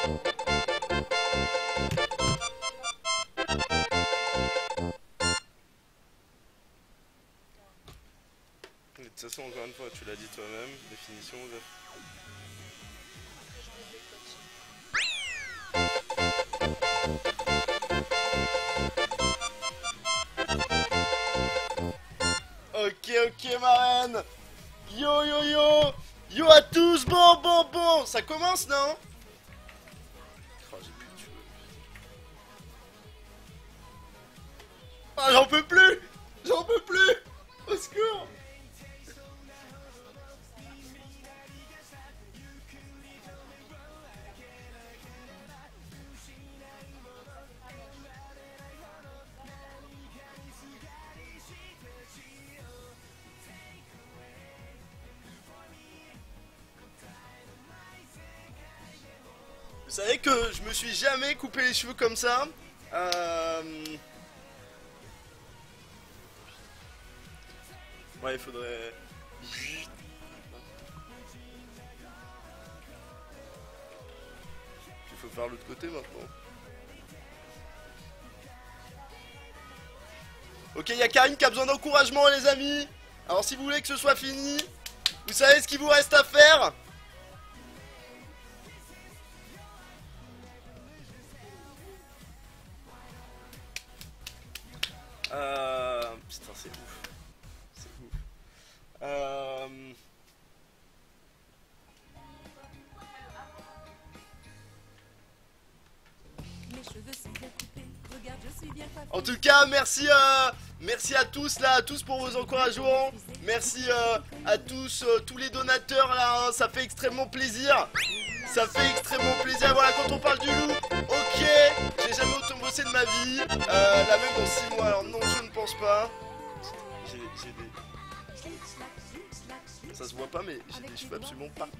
De toute façon, encore une fois, tu l'as dit toi-même, définition. Ok, ma reine. Yo, yo, yo. Yo à tous, bon. Ça commence, non? Oh, j'ai plus de cheveux. Ah, j'en peux plus. Au secours. Vous savez que je me suis jamais coupé les cheveux comme ça. Ouais, il faudrait... Il faut faire l'autre côté maintenant. Ok, il y a Karine qui a besoin d'encouragement, les amis. Alors si vous voulez que ce soit fini, vous savez ce qu'il vous reste à faire. Putain, c'est ouf. En tout cas, merci à tous là, pour vos encouragements. Merci à tous, tous les donateurs là, hein, ça fait extrêmement plaisir. Voilà, quand on parle du loup, ok, j'ai jamais autant bossé de ma vie. Là même dans 6 mois, alors non, je ne pense pas. J'ai des... Ça se voit pas, mais j'ai des cheveux absolument partout.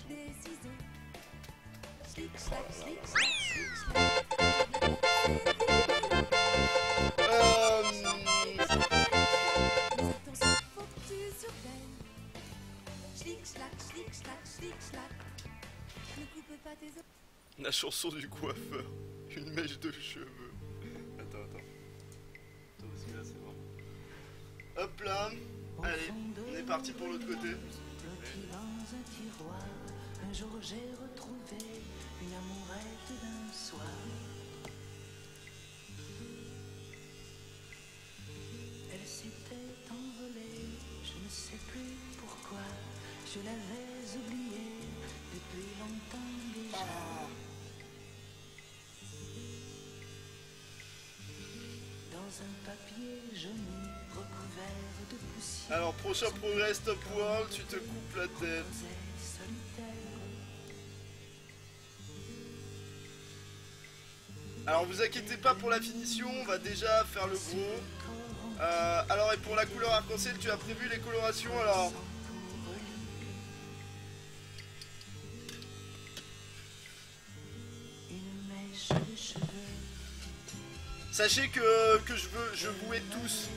La chanson du coiffeur, une mèche de cheveux. Attends. Attends, parce que là c'est bon. Hop là. Allez, on est parti pour l'autre côté. Un jour j'ai retrouvé une amourette d'un soir. Elle s'était envolée, je ne sais plus pourquoi. Je l'avais oubliée depuis longtemps déjà. Dans un papier jauni recouvert de poussière. Alors prochain progrès Stop World, tu te coupes la tête. Alors vous inquiétez pas pour la finition, on va déjà faire le gros. Alors et pour la couleur arc-en-ciel, tu as prévu les colorations alors? Sachez que je vous ai tous.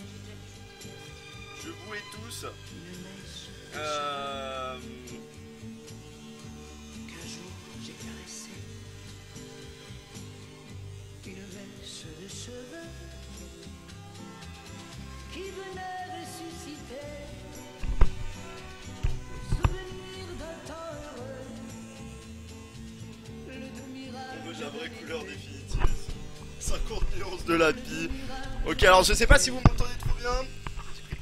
Qui venait ressusciter souvenir d'un temps heureux. On veut la vraie couleur définitive. 50 nuances de la vie. Ok, alors je sais pas si vous m'entendez trop bien. J'ai pris le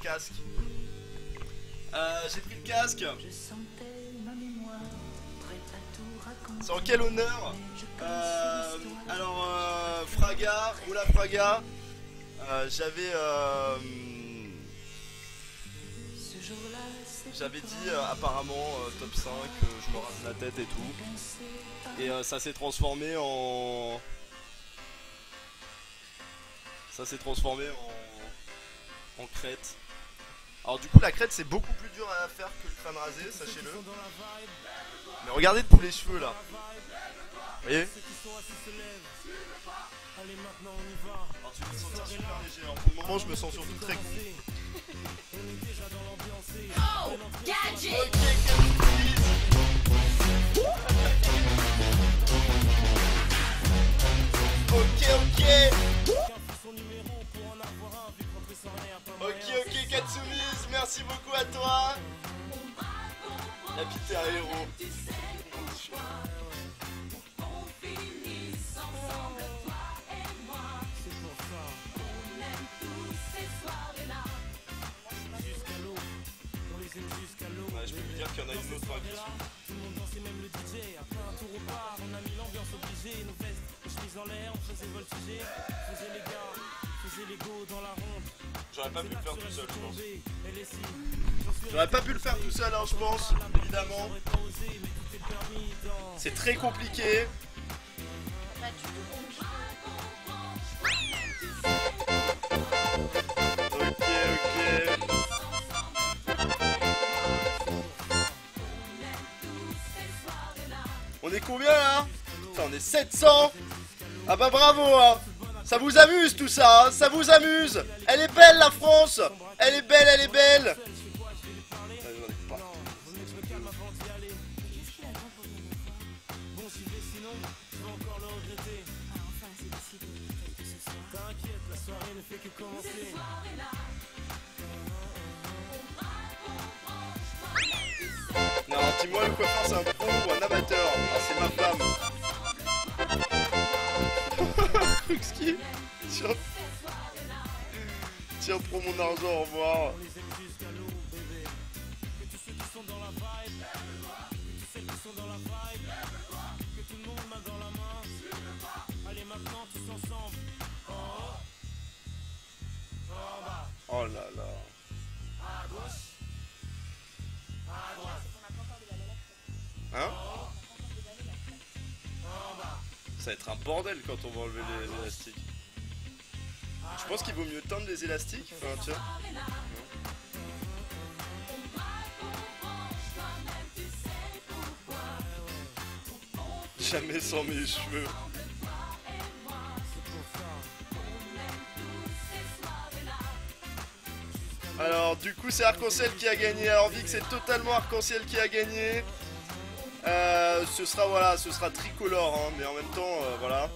casque. C'est en quel honneur? Alors Fraga, Oula Fraga. J'avais dit apparemment top 5, je me rase la tête et tout. Et ça s'est transformé en... en crête. Alors du coup la crête c'est beaucoup plus dur à faire que le crâne rasé, sachez-le. Mais regardez tous les cheveux là. Vous voyez? Alors tu vas te sentir super léger, alors pour le moment je me sens surtout très cool. Oh, gadget. Ok, ok. Ok, Katsumis, merci beaucoup à toi. La petite est un héros. Ouais, je peux vous dire qu'il y en a une autre qui suit. J'aurais pas pu le faire tout seul, je pense. J'aurais pas pu le faire tout seul, hein, je pense, évidemment. C'est très compliqué. Ok. On est combien là? Enfin, on est 700. Ah bah bravo hein. Ça vous amuse tout ça hein, ça vous amuse. Elle est belle la France. Elle est belle, elle est belle. Non, dis-moi le coiffeur c'est un pro ou un amateur? Ah, c'est ma femme. Krugski, tiens, prends mon argent, au revoir. Oh là là. Hein? Ça va être un bordel quand on va enlever les élastiques. Je pense qu'il vaut mieux teindre les élastiques. Enfin, tiens. Jamais sans mes cheveux. Alors du coup c'est Arc-en-Ciel qui a gagné. Alors Vic c'est totalement Arc-en-Ciel qui a gagné. Ce sera voilà, ce sera tricolore hein, mais en même temps voilà.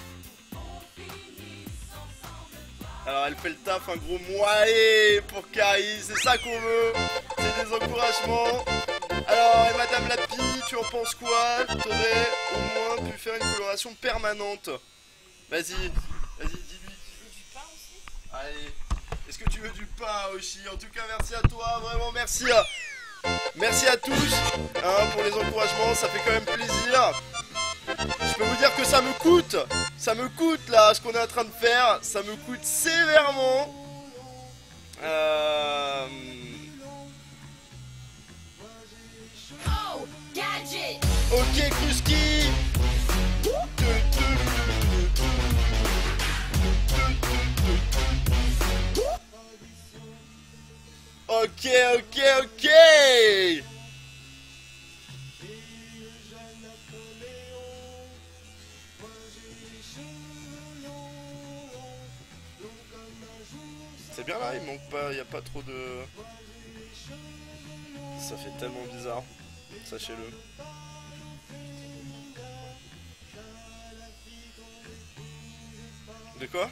Alors elle fait le taf, un gros moellé pour Kari, c'est ça qu'on veut. C'est des encouragements. Alors et Madame Lapi, tu en penses quoi? T'aurais au moins pu faire une coloration permanente. Vas-y, dis-lui. Allez. Est-ce que tu veux du pain aussi? En tout cas merci à toi, vraiment merci à tous hein, pour les encouragements, ça fait quand même plaisir. Je peux vous dire que ça me coûte là ce qu'on est en train de faire, ça me coûte sévèrement. Ok Krugski. Ok. C'est bien là, il manque pas, il y a pas trop de... Ça fait tellement bizarre, sachez-le. De quoi?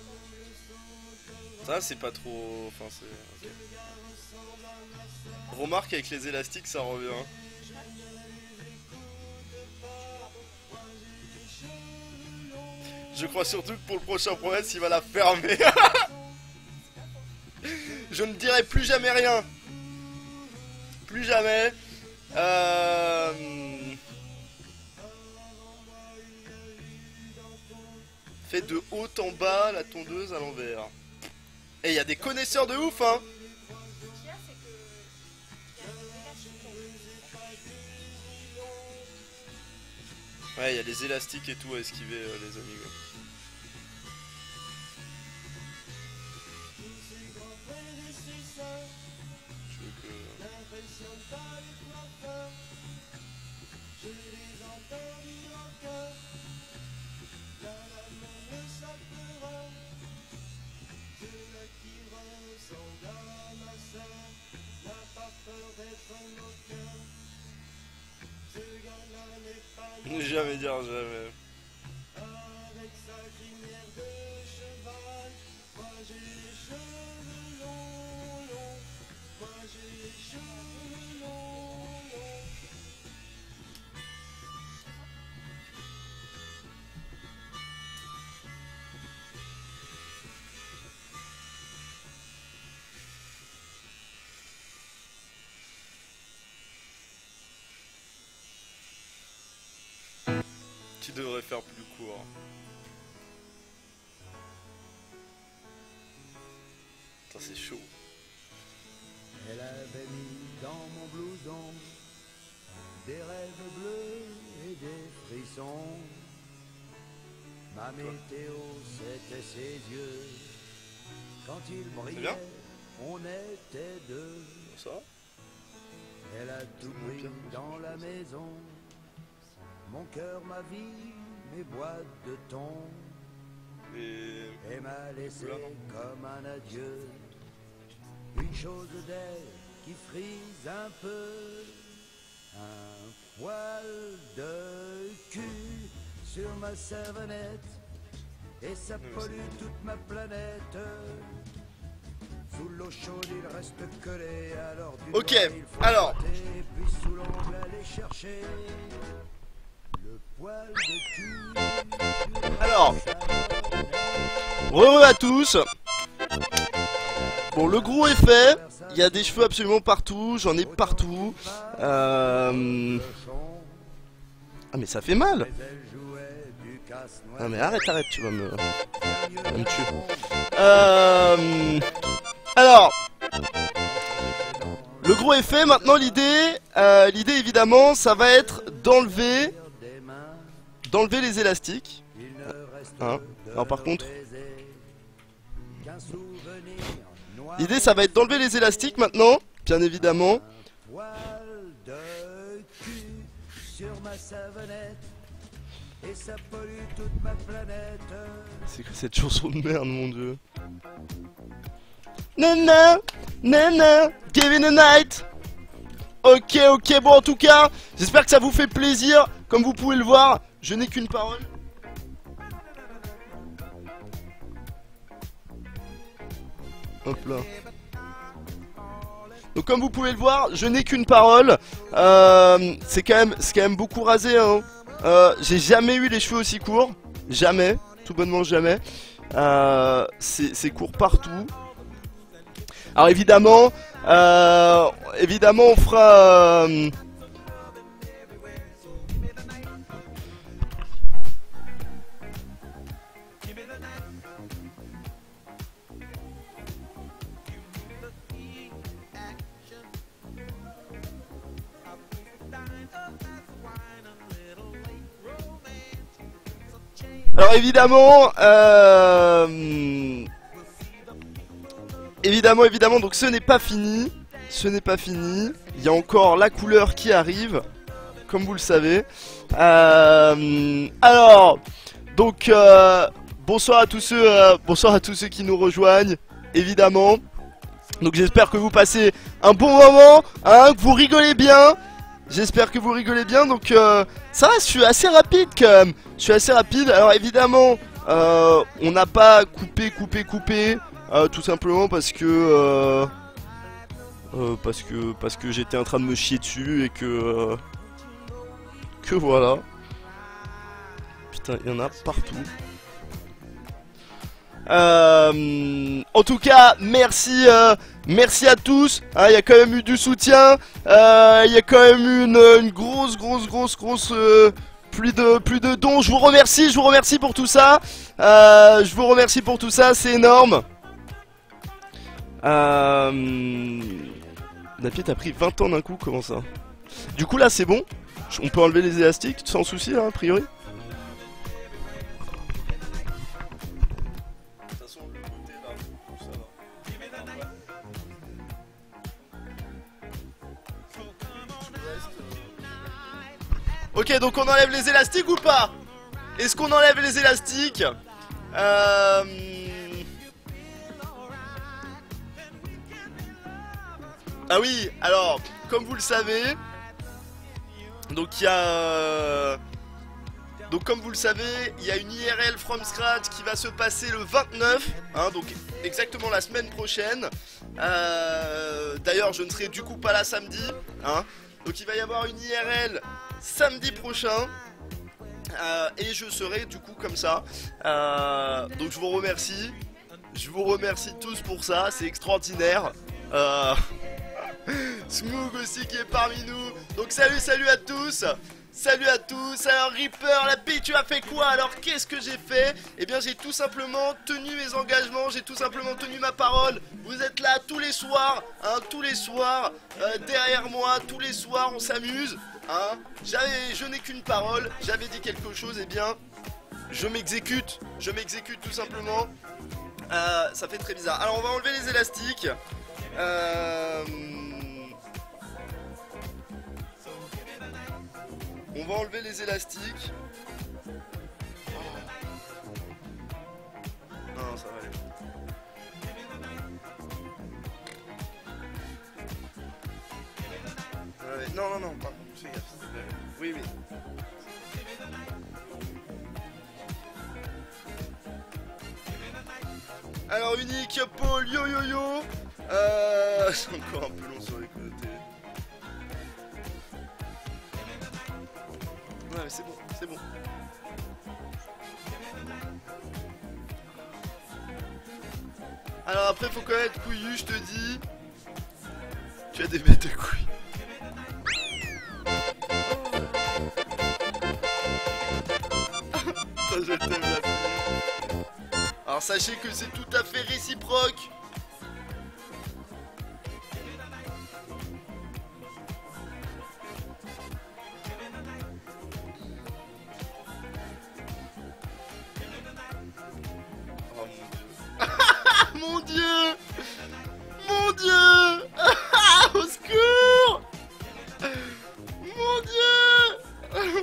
Ça c'est pas trop... Enfin c'est... Okay. Remarque avec les élastiques ça revient. Je crois surtout que pour le prochain promesse il va la fermer. Je ne dirai plus jamais rien. Plus jamais. Fait de haut en bas la tondeuse à l'envers. Et il y a des connaisseurs de ouf hein. Ouais, il y a les élastiques et tout à esquiver les amis. Je veux que... Ne jamais dire jamais. Tu devrais faire plus court. Putain, c'est chaud. Elle avait mis dans mon blouson des rêves bleus et des frissons. Ma météo, c'était ses yeux. Quand il brillait, on était deux. Ça? Elle a tout pris dans la maison. Mon cœur, ma vie, mes boîtes de thon. Et m'a laissé comme un adieu. Une chose d'elle qui frise un peu. Un poil de cul sur ma savonnette. Et ça pollue toute ma planète. Sous l'eau chaude il reste collé. Alors du ok, doigt, il faut alors frotter, puis sous l'ongle aller chercher le poil de cul. Alors, re à tous. Bon, le gros est fait. Il y a des cheveux absolument partout. J'en ai partout. Ah, mais ça fait mal. Ah, mais arrête, tu vas me tuer. Alors, le gros est fait. Maintenant, l'idée évidemment, ça va être d'enlever les élastiques. Hein. Alors, par contre, l'idée, ça va être d'enlever les élastiques maintenant, bien évidemment. C'est que cette chanson de merde, mon dieu. Nana, nana, Kevin the Night. Ok, bon, en tout cas, j'espère que ça vous fait plaisir. Comme vous pouvez le voir, je n'ai qu'une parole. Hop là. Donc comme vous pouvez le voir, je n'ai qu'une parole. C'est quand même beaucoup rasé, hein. J'ai jamais eu les cheveux aussi courts. Jamais, tout bonnement jamais. C'est court partout. Alors évidemment, on fera... Alors évidemment, évidemment, donc ce n'est pas fini. Il y a encore la couleur qui arrive, comme vous le savez. Alors, donc, bonsoir à tous ceux qui nous rejoignent, évidemment. Donc j'espère que vous passez un bon moment, hein, que vous rigolez bien. J'espère que vous rigolez bien, donc ça va, je suis assez rapide quand même. Alors évidemment, on n'a pas coupé, tout simplement parce que j'étais en train de me chier dessus et que voilà. Putain, il y en a partout. En tout cas, merci à tous. Il y a quand même eu du soutien. Il y a quand même eu une grosse pluie de dons. Je vous remercie pour tout ça. C'est énorme. Napier, t'as pris 20 ans d'un coup, comment ça? Du coup là c'est bon. On peut enlever les élastiques sans souci là, a priori. Ok, donc on enlève les élastiques ou pas? Est-ce qu'on enlève les élastiques? Ah oui, alors, comme vous le savez, donc il y a Donc comme vous le savez, il y a une IRL from scratch qui va se passer le 29, hein, donc exactement la semaine prochaine. D'ailleurs je ne serai du coup pas là samedi, hein. Donc il va y avoir une IRL samedi prochain. Et je serai du coup comme ça. Donc je vous remercie. Je vous remercie tous pour ça, c'est extraordinaire. Smoog aussi qui est parmi nous. Donc salut à tous. Salut à tous. Alors Reaper, la pie, tu as fait quoi? Alors qu'est-ce que j'ai fait? Eh bien j'ai tout simplement tenu mes engagements. J'ai tout simplement tenu ma parole. Vous êtes là tous les soirs, hein, tous les soirs, derrière moi, tous les soirs on s'amuse, hein. Je n'ai qu'une parole. J'avais dit quelque chose, eh bien je m'exécute tout simplement. Ça fait très bizarre. Alors on va enlever les élastiques. On va enlever les élastiques. Non, ça va aller. Ouais, non, par contre, fais gaffe, s'il te plaît. Oui. Alors, unique, Paul, yo. C'est encore un peu long sur les côtés. Ouais, mais c'est bon. Alors après, faut quand même être couillu, je te dis. Tu as des bêtes de couilles. Putain, je t'aime la fille. Alors sachez que c'est tout à fait réciproque. Mon Dieu! Au secours! Mon Dieu!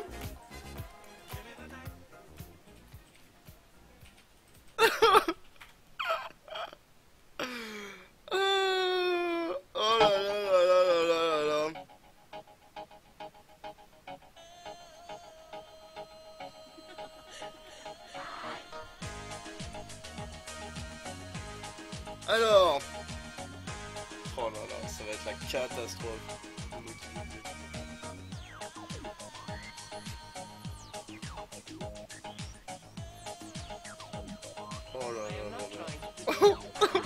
Oh là là. Alors, oh là là, ça va être la catastrophe. Oh là là.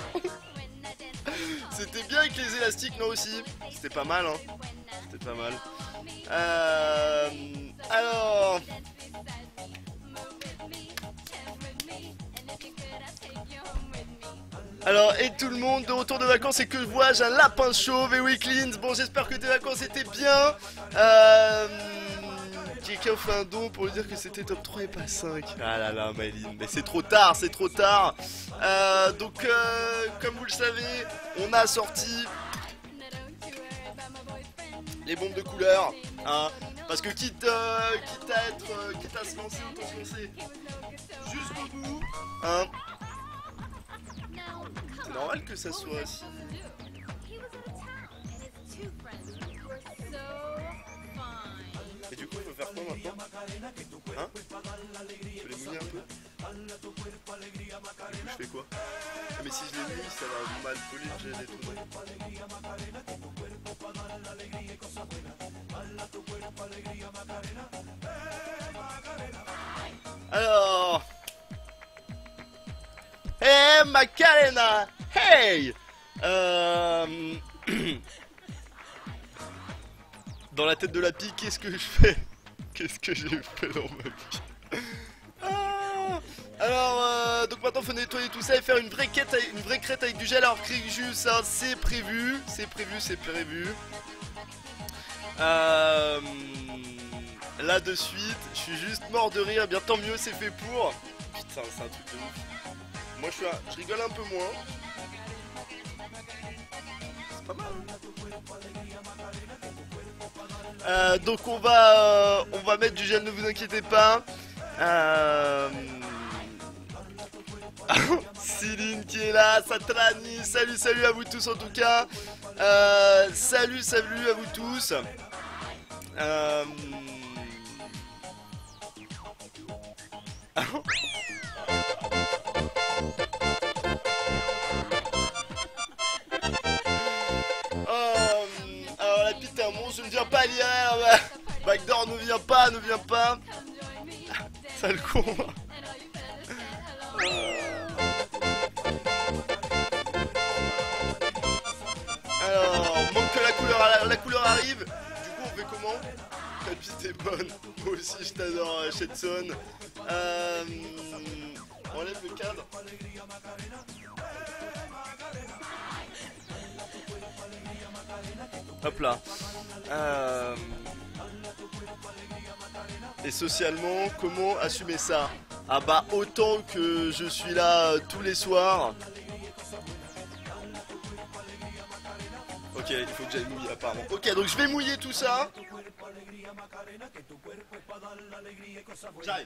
C'était bien avec les élastiques, non aussi. C'était pas mal, hein. C'était pas mal. Alors. Alors, et tout le monde de retour de vacances et que je vois, j'ai un lapin chauve et oui, Cleans. Bon, j'espère que tes vacances étaient bien. Quelqu'un fait un don pour lui dire que c'était top 3 et pas 5. Ah là là, Maëline, mais c'est trop tard. Donc, comme vous le savez, on a sorti les bombes de couleur, hein, parce que quitte à se lancer, autant se lancer jusqu'au bout, hein. C'est normal que ça soit si... Et du coup, il faut faire quoi maintenant? Hein? Je peux les mouiller un peu? Du coup, je fais quoi? Ah, mais si je les mouille, ça va mal coller le gel et tout. Alors... Hey Macarena! Hey! Dans la tête de la pie, qu'est-ce que je fais? Qu'est-ce que j'ai fait dans ma vie? Alors, donc maintenant faut nettoyer tout ça et faire une vraie crête avec du gel. Alors Créjus, ça c'est prévu. Là de suite, je suis juste mort de rire. Bien tant mieux, c'est fait pour. Putain, c'est un truc de ouf. Moi je rigole un peu moins. C'est pas mal. Donc on va mettre du gel, ne vous inquiétez pas. Céline qui est là, Satrani, salut à vous tous en tout cas. Salut à vous tous. Alors la pite est un monstre, je ne viens pas lire. Bah, Backdoor ne vient pas, ne vient pas. Sale con. Alors, manque que la couleur arrive. Du coup, on fait comment? La piste est bonne. Moi aussi, je t'adore, Shetson. On enlève le cadre. Hop là. Et socialement, comment assumer ça? Ah bah autant que je suis là tous les soirs. Ok, il faut que j'aille mouiller apparemment. Ok, donc je vais mouiller tout ça. J'arrive.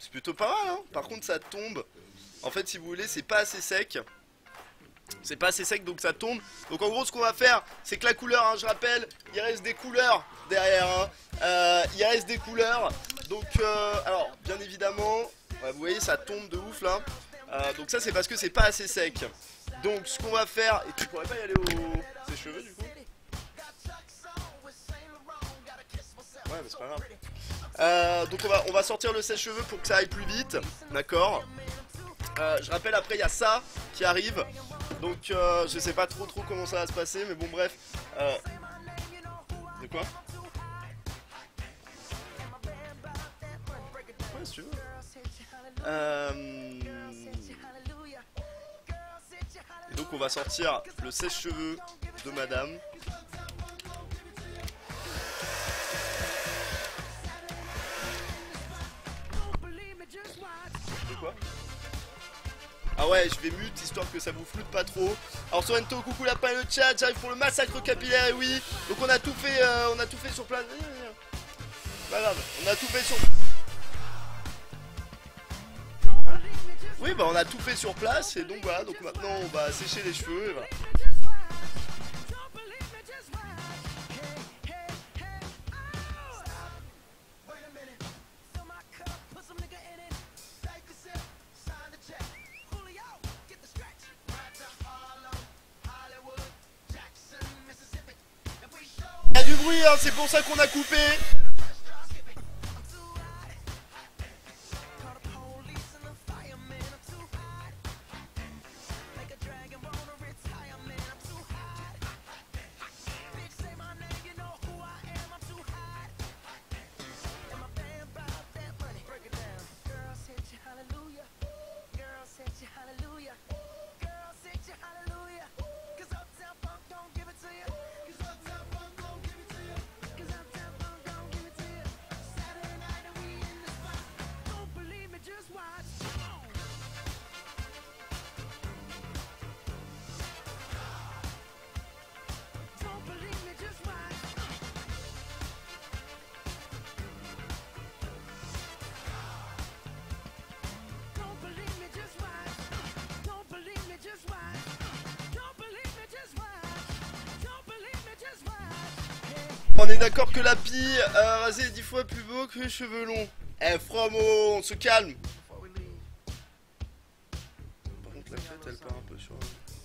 C'est plutôt pas mal, hein. Par contre, ça tombe. En fait, si vous voulez, c'est pas assez sec. C'est pas assez sec, donc ça tombe. Donc en gros, ce qu'on va faire, c'est que la couleur, hein, je rappelle, il reste des couleurs derrière. Hein. Il reste des couleurs. Donc, alors, bien évidemment, ouais, vous voyez, ça tombe de ouf là. Donc ça, c'est parce que c'est pas assez sec. Donc, ce qu'on va faire, et tu pourrais pas y aller au sèche-cheveux du coup? Ouais, mais c'est pas grave. Donc on va sortir le sèche-cheveux pour que ça aille plus vite. D'accord. Je rappelle, après il y a ça qui arrive. Donc je sais pas trop comment ça va se passer. Mais bon bref. De quoi? Ouais, si tu veux. Et donc on va sortir le sèche-cheveux de madame. De quoi? Ah ouais, je vais mute histoire que ça vous floute pas trop. Alors Sorrento, coucou lapin et le chat, j'arrive pour le massacre capillaire, et oui. Donc on a tout fait sur place. Pas grave, on a tout fait sur... Oui, bah on a tout fait sur place, et donc voilà, donc maintenant on va sécher les cheveux, et voilà. Il y a du bruit, hein, c'est pour ça qu'on a coupé. On est d'accord que la pie rasée est 10 fois plus beau que les cheveux longs. Eh Fromo, on se calme. Par contre la fête elle part un peu sur...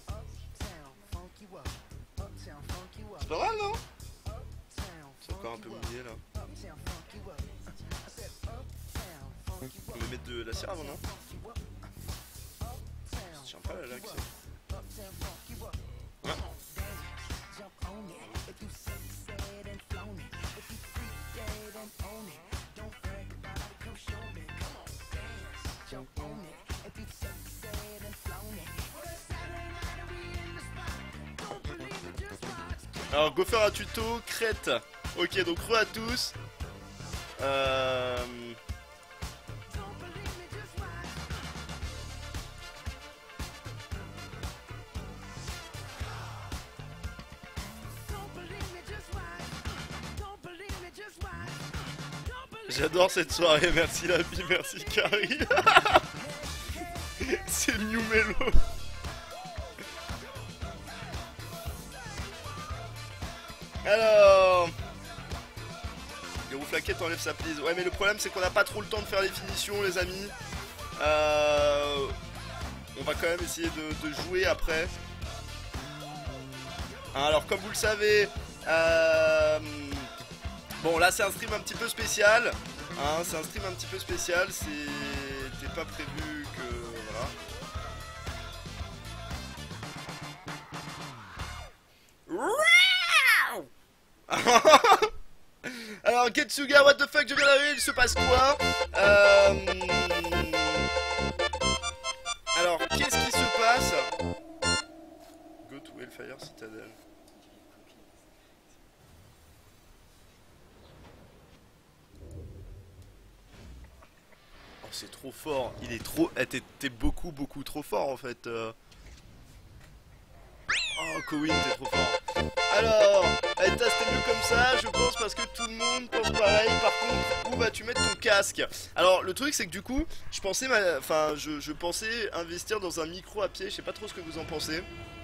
C'est pas mal non? C'est encore un peu mouillé là. On va mettre de la cire avant non? Ça tient pas la laque ça. Ouais. Alors go faire un tuto crête. Ok donc re à tous. J'adore cette soirée, merci la vie, merci Carrie. C'est New Mello. Alors... Les rouflaquettes enlève sa prise. Ouais mais le problème c'est qu'on n'a pas trop le temps de faire les finitions les amis. On va quand même essayer de jouer après. Alors comme vous le savez... Bon là c'est un stream un petit peu spécial. Hein, c'est un stream un petit peu spécial. C'était pas prévu que... Voilà. Alors Getsuga, what the fuck, je viens d'arriver, il se passe quoi? Alors qu'est-ce qui se passe? Go to Hellfire Citadel. Oh c'est trop fort, il est trop... T'es beaucoup trop fort en fait. Oh Kowin t'es trop fort. Alors, Eta c'était mieux comme ça, je pense, parce que tout le monde pense pareil. Par contre, où vas-tu mettre ton casque? Alors le truc c'est que du coup, je pensais, enfin je pensais investir dans un micro à pied. Je sais pas trop ce que vous en pensez.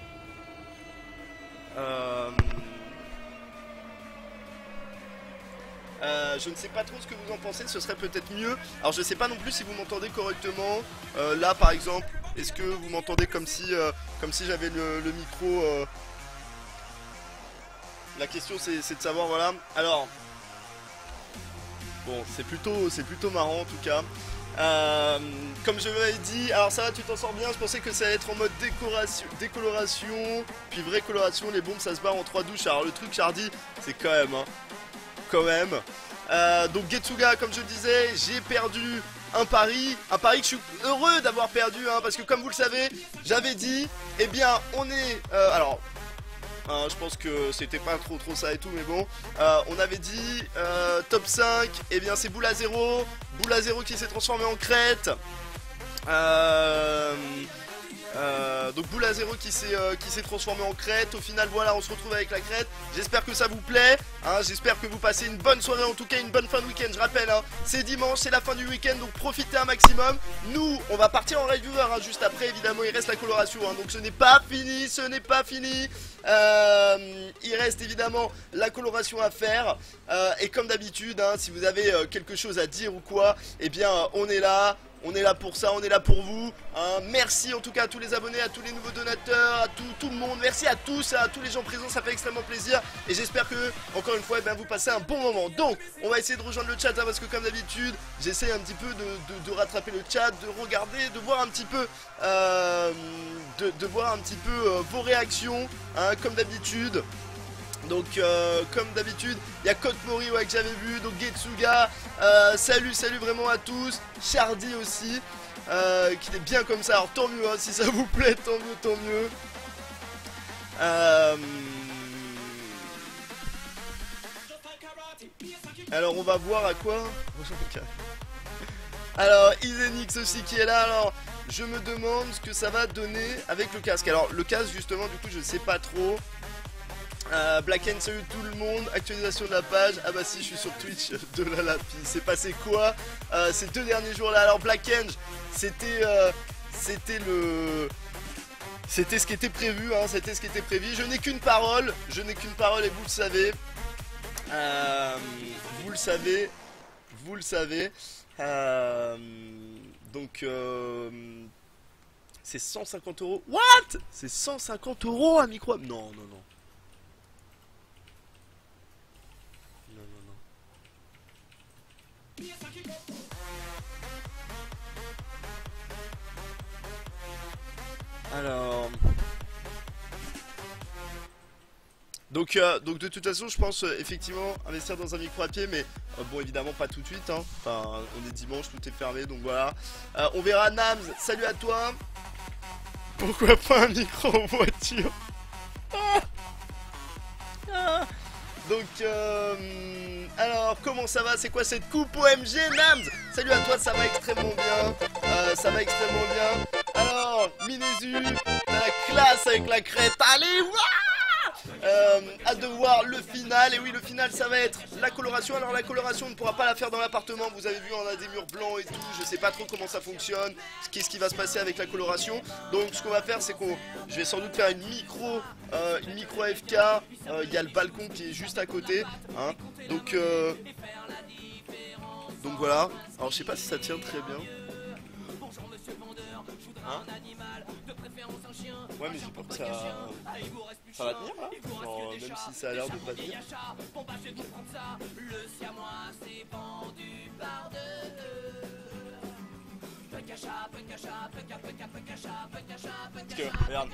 Je ne sais pas trop ce que vous en pensez, ce serait peut-être mieux. Alors je sais pas non plus si vous m'entendez correctement. Là par exemple, est-ce que vous m'entendez comme si j'avais le micro La question c'est de savoir, voilà. Alors bon, c'est plutôt marrant en tout cas. Comme je l'avais dit, alors ça va, tu t'en sors bien. Je pensais que ça allait être en mode décoloration, puis vraie coloration. Les bombes ça se barre en 3 douches. Alors le truc Chardy, c'est quand même. Donc Getsuga, comme je disais, j'ai perdu un pari que je suis heureux d'avoir perdu, hein, parce que comme vous le savez, j'avais dit, eh bien on est, alors, je pense que c'était pas trop ça et tout, mais bon, on avait dit top 5, eh bien c'est Boule à zéro qui s'est transformé en crête. Donc Boule à zéro qui s'est transformé en crête. Au final voilà, on se retrouve avec la crête. J'espère que ça vous plaît, hein. J'espère que vous passez une bonne soirée, en tout cas une bonne fin de week-end. Je rappelle, hein, c'est dimanche, c'est la fin du week-end, donc profitez un maximum. Nous on va partir en raid viewer, hein, juste après. Évidemment il reste la coloration, hein, donc ce n'est pas fini. Il reste évidemment la coloration à faire, et comme d'habitude, hein, si vous avez quelque chose à dire ou quoi, eh bien on est là. On est là pour ça, on est là pour vous, hein. Merci en tout cas à tous les abonnés, à tous les nouveaux donateurs, à tout le monde. Merci à tous, à tous les gens présents, ça fait extrêmement plaisir. Et j'espère que, encore une fois, eh bien, vous passez un bon moment. Donc, on va essayer de rejoindre le chat, hein, parce que comme d'habitude, j'essaie un petit peu de rattraper le chat, de regarder, de voir un petit peu, vos réactions, hein, comme d'habitude. Donc comme d'habitude, il y a Code Mori, ouais, que j'avais vu, donc Getsuga, salut vraiment à tous, Chardy aussi, qui est bien comme ça, alors tant mieux, hein, si ça vous plaît, tant mieux. Alors on va voir à quoi. Alors Izenix aussi qui est là, alors je me demande ce que ça va donner avec le casque. Alors le casque justement, du coup je sais pas trop. Black N, salut tout le monde, actualisation de la page. Ah bah si, je suis sur Twitch de la Lapi. C'est passé quoi ces 2 derniers jours là? Alors Black N, c'était ce qui était prévu, hein, c'était ce qui était prévu. Je n'ai qu'une parole et vous le savez. Vous le savez. Donc c'est 150 €. What? C'est 150 € un micro? Non. Alors donc de toute façon je pense effectivement investir dans un micro à pied, mais bon évidemment pas tout de suite, hein. Enfin on est dimanche, tout est fermé, donc voilà. On verra. Nams, salut à toi. Pourquoi pas un micro en voiture? Donc alors comment ça va? C'est quoi cette coupe OMG? Nams, salut à toi, ça va extrêmement bien. Alors Minezu, t'as la classe avec la crête. Allez, hâte de voir le final. Et oui, le final ça va être la coloration. Alors la coloration on ne pourra pas la faire dans l'appartement. Vous avez vu, on a des murs blancs et tout. Je sais pas trop comment ça fonctionne, qu'est-ce qui va se passer avec la coloration. Donc ce qu'on va faire, c'est je vais sans doute faire une micro AFK. Il y a le balcon qui est juste à côté, hein. Donc voilà. Alors je sais pas si ça tient très bien, hein. Ouais, mais j'ai peur que ça va tenir là, genre, même si ça a l'air de pas tenir. Parce que, regarde.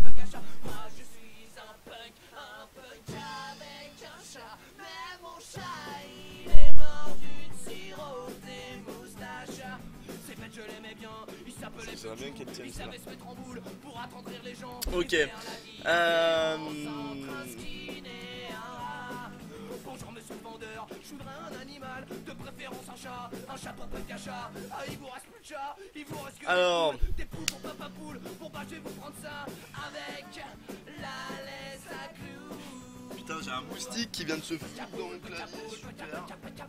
Ça bien qu'elle tienne ça. Ok. Bonjour monsieur le vendeur, je voudrais un animal, de préférence un chat pour Pekacha. Ah, il vous reste plus de chat, il vous reste que des poules pour papa poule. Bon bah je vais vous prendre ça avec la laisse à clous. putain, j'ai un moustique qui vient de se foutre dans mon clavier, super.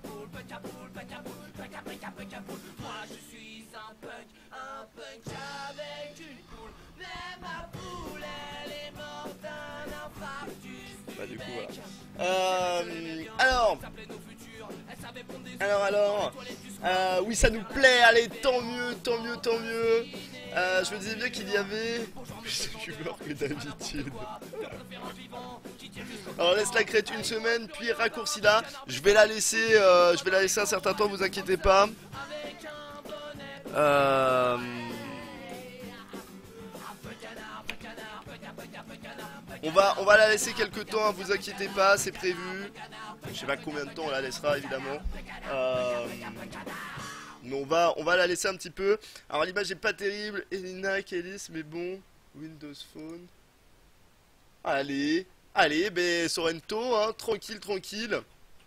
Moi je suis un punk avec une poule. Mais ma poule elle est morte d'un infarctus. Bah du coup voilà. Alors, oui ça nous plaît, allez tant mieux, tant mieux, tant mieux. Je me disais bien qu'il y avait plus de humeur que d'habitude. Alors laisse la crête une semaine, puis raccourcis là. Je vais la laisser un certain temps, vous inquiétez pas. On va la laisser quelques temps, hein, vous inquiétez pas, c'est prévu. Je sais pas combien de temps on la laissera évidemment. Mais on va la laisser un petit peu. Alors l'image est pas terrible, Elina, Kélis, mais bon. Windows Phone. Allez, ben Sorrento, hein, tranquille, tranquille.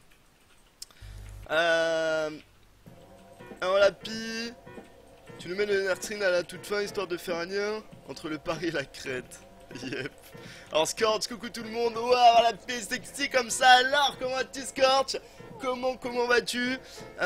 Alors la pi. Tu nous mets le nurturing à la toute fin histoire de faire un lien entre le pari et la crête. Yep. Alors Scorch, coucou tout le monde. Waouh, la paix sexy comme ça. Alors comment vas-tu Scorch? Comment vas-tu?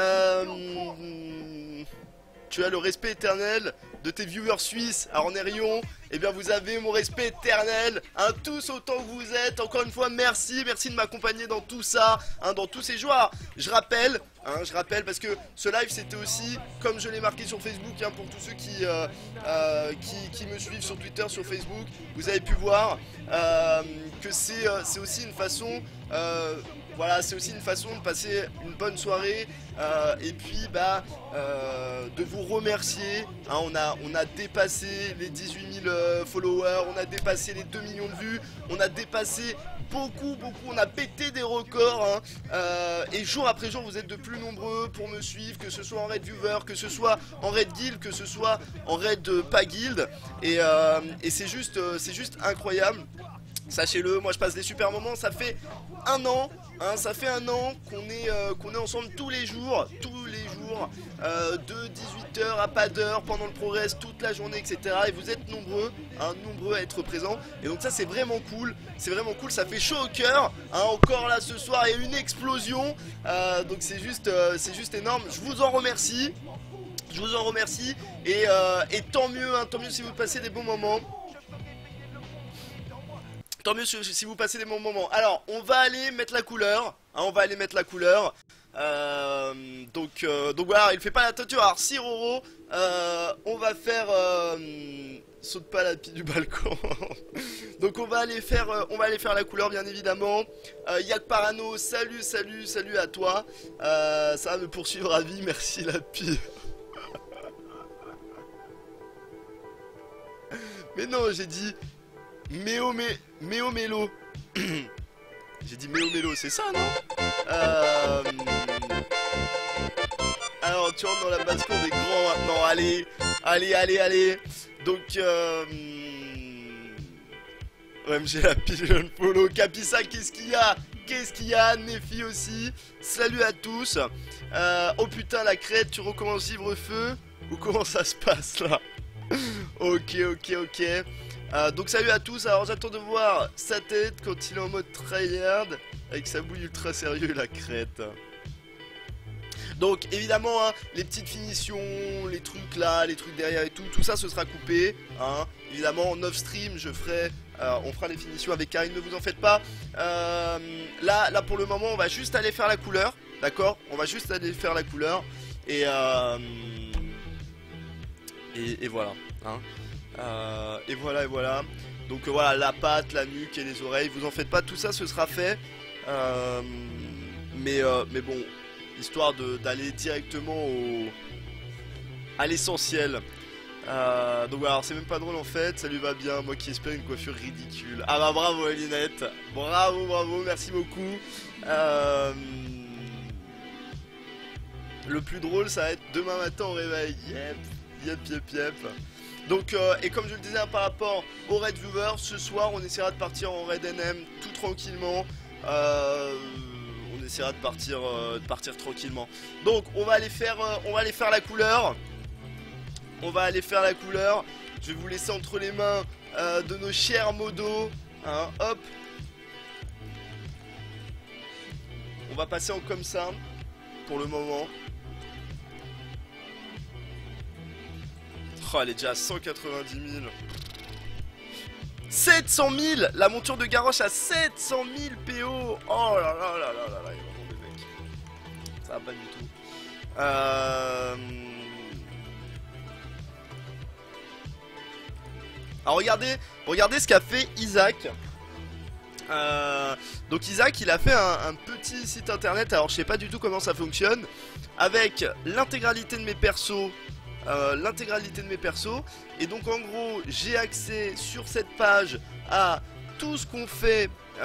Tu as le respect éternel de tes viewers suisses à Ornerion. Eh bien vous avez mon respect éternel, hein, tous autant que vous êtes. Encore une fois merci de m'accompagner dans tout ça, hein, dans tous ces jours. Je rappelle parce que ce live c'était aussi, comme je l'ai marqué sur Facebook, hein, pour tous ceux qui me suivent sur Twitter, sur Facebook, vous avez pu voir que c'est aussi une façon... voilà, c'est aussi une façon de passer une bonne soirée et puis de vous remercier. Hein, on a dépassé les 18 000 followers, on a dépassé les 2 millions de vues, on a dépassé beaucoup, on a pété des records. Hein, et jour après jour, vous êtes de plus nombreux pour me suivre, que ce soit en raid viewer, que ce soit en raid guild, que ce soit en raid pas guild. Et c'est juste incroyable. Sachez-le, moi je passe des super moments, ça fait un an, hein, qu'on est ensemble tous les jours, de 18h à pas d'heure, pendant le progress, toute la journée, etc. Et vous êtes nombreux à être présents. Et donc ça c'est vraiment cool, ça fait chaud au cœur, hein, encore là ce soir il y a une explosion, donc c'est juste énorme, je vous en remercie, et tant mieux si vous passez des bons moments. Tant mieux si vous passez des bons moments. Alors, on va aller mettre la couleur. Hein, donc voilà, il fait pas la teinture. Alors, si Roro, on va faire... saute pas la pile du balcon. Donc on va aller faire la couleur, bien évidemment. Yak Parano, salut à toi. Ça va me poursuivre à vie, merci la pile. Mais non, j'ai dit... Méo Mélo. J'ai dit Méo Mélo, c'est ça non? Alors tu rentres dans la basse-cour des grands maintenant, allez. Donc OMG la pigeon follow. Capissa, qu'est-ce qu'il y a? Nefi aussi. Salut à tous. Oh putain la crête, tu recommences Ivre-Feu? Ou comment ça se passe là? Ok. Donc salut à tous, alors j'attends de voir sa tête quand il est en mode tryhard avec sa bouille ultra sérieux la crête. Donc évidemment hein, les petites finitions, les trucs là, les trucs derrière et tout ça ce sera coupé hein. Évidemment en off stream on fera les finitions avec Karine, ne vous en faites pas. Là pour le moment on va juste aller faire la couleur, d'accord? On va juste aller faire la couleur et voilà hein. Et voilà. Donc voilà, la patte, la nuque et les oreilles, vous en faites pas, tout ça ce sera fait. Mais bon, histoire d'aller directement à l'essentiel. Donc voilà, alors c'est même pas drôle en fait, ça lui va bien, moi qui espère une coiffure ridicule. Ah bah bravo Elinette, bravo, merci beaucoup. Le plus drôle ça va être demain matin au réveil, yep. Donc, et comme je le disais par rapport au raid viewer, ce soir on essaiera de partir en raid NM tout tranquillement. On essaiera de partir tranquillement. Donc on va aller faire la couleur. Je vais vous laisser entre les mains de nos chers modos. Hein, hop. On va passer en comme ça pour le moment. Oh, elle est déjà à 190 000. 700 000. La monture de Garrosh à 700 000 PO. Oh là là là là là là. Il y a vraiment des mecs. Ça va pas du tout. Alors regardez ce qu'a fait Isaac. Donc Isaac il a fait un petit site internet. Alors je sais pas du tout comment ça fonctionne. Avec l'intégralité de mes persos. Et donc en gros j'ai accès sur cette page à tout ce qu'on fait.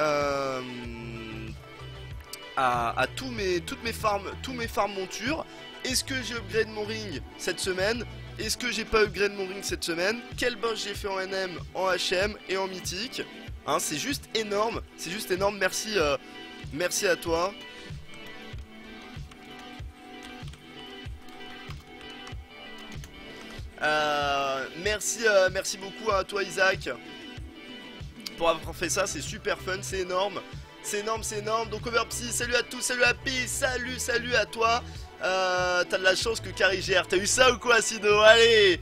À toutes mes farms montures. Est-ce que j'ai upgrade mon ring cette semaine? Est-ce que j'ai pas upgrade mon ring cette semaine? Quel boss j'ai fait en NM, en HM et en mythique? Hein, c'est juste énorme. C'est juste énorme. Merci, merci à toi. Merci beaucoup à toi Isaac pour avoir fait ça. C'est super fun, c'est énorme. C'est énorme. Donc Overpsy, salut à tous, salut à Pi, salut à toi. T'as de la chance que Carrie gère. T'as eu ça ou quoi, Sido? Allez.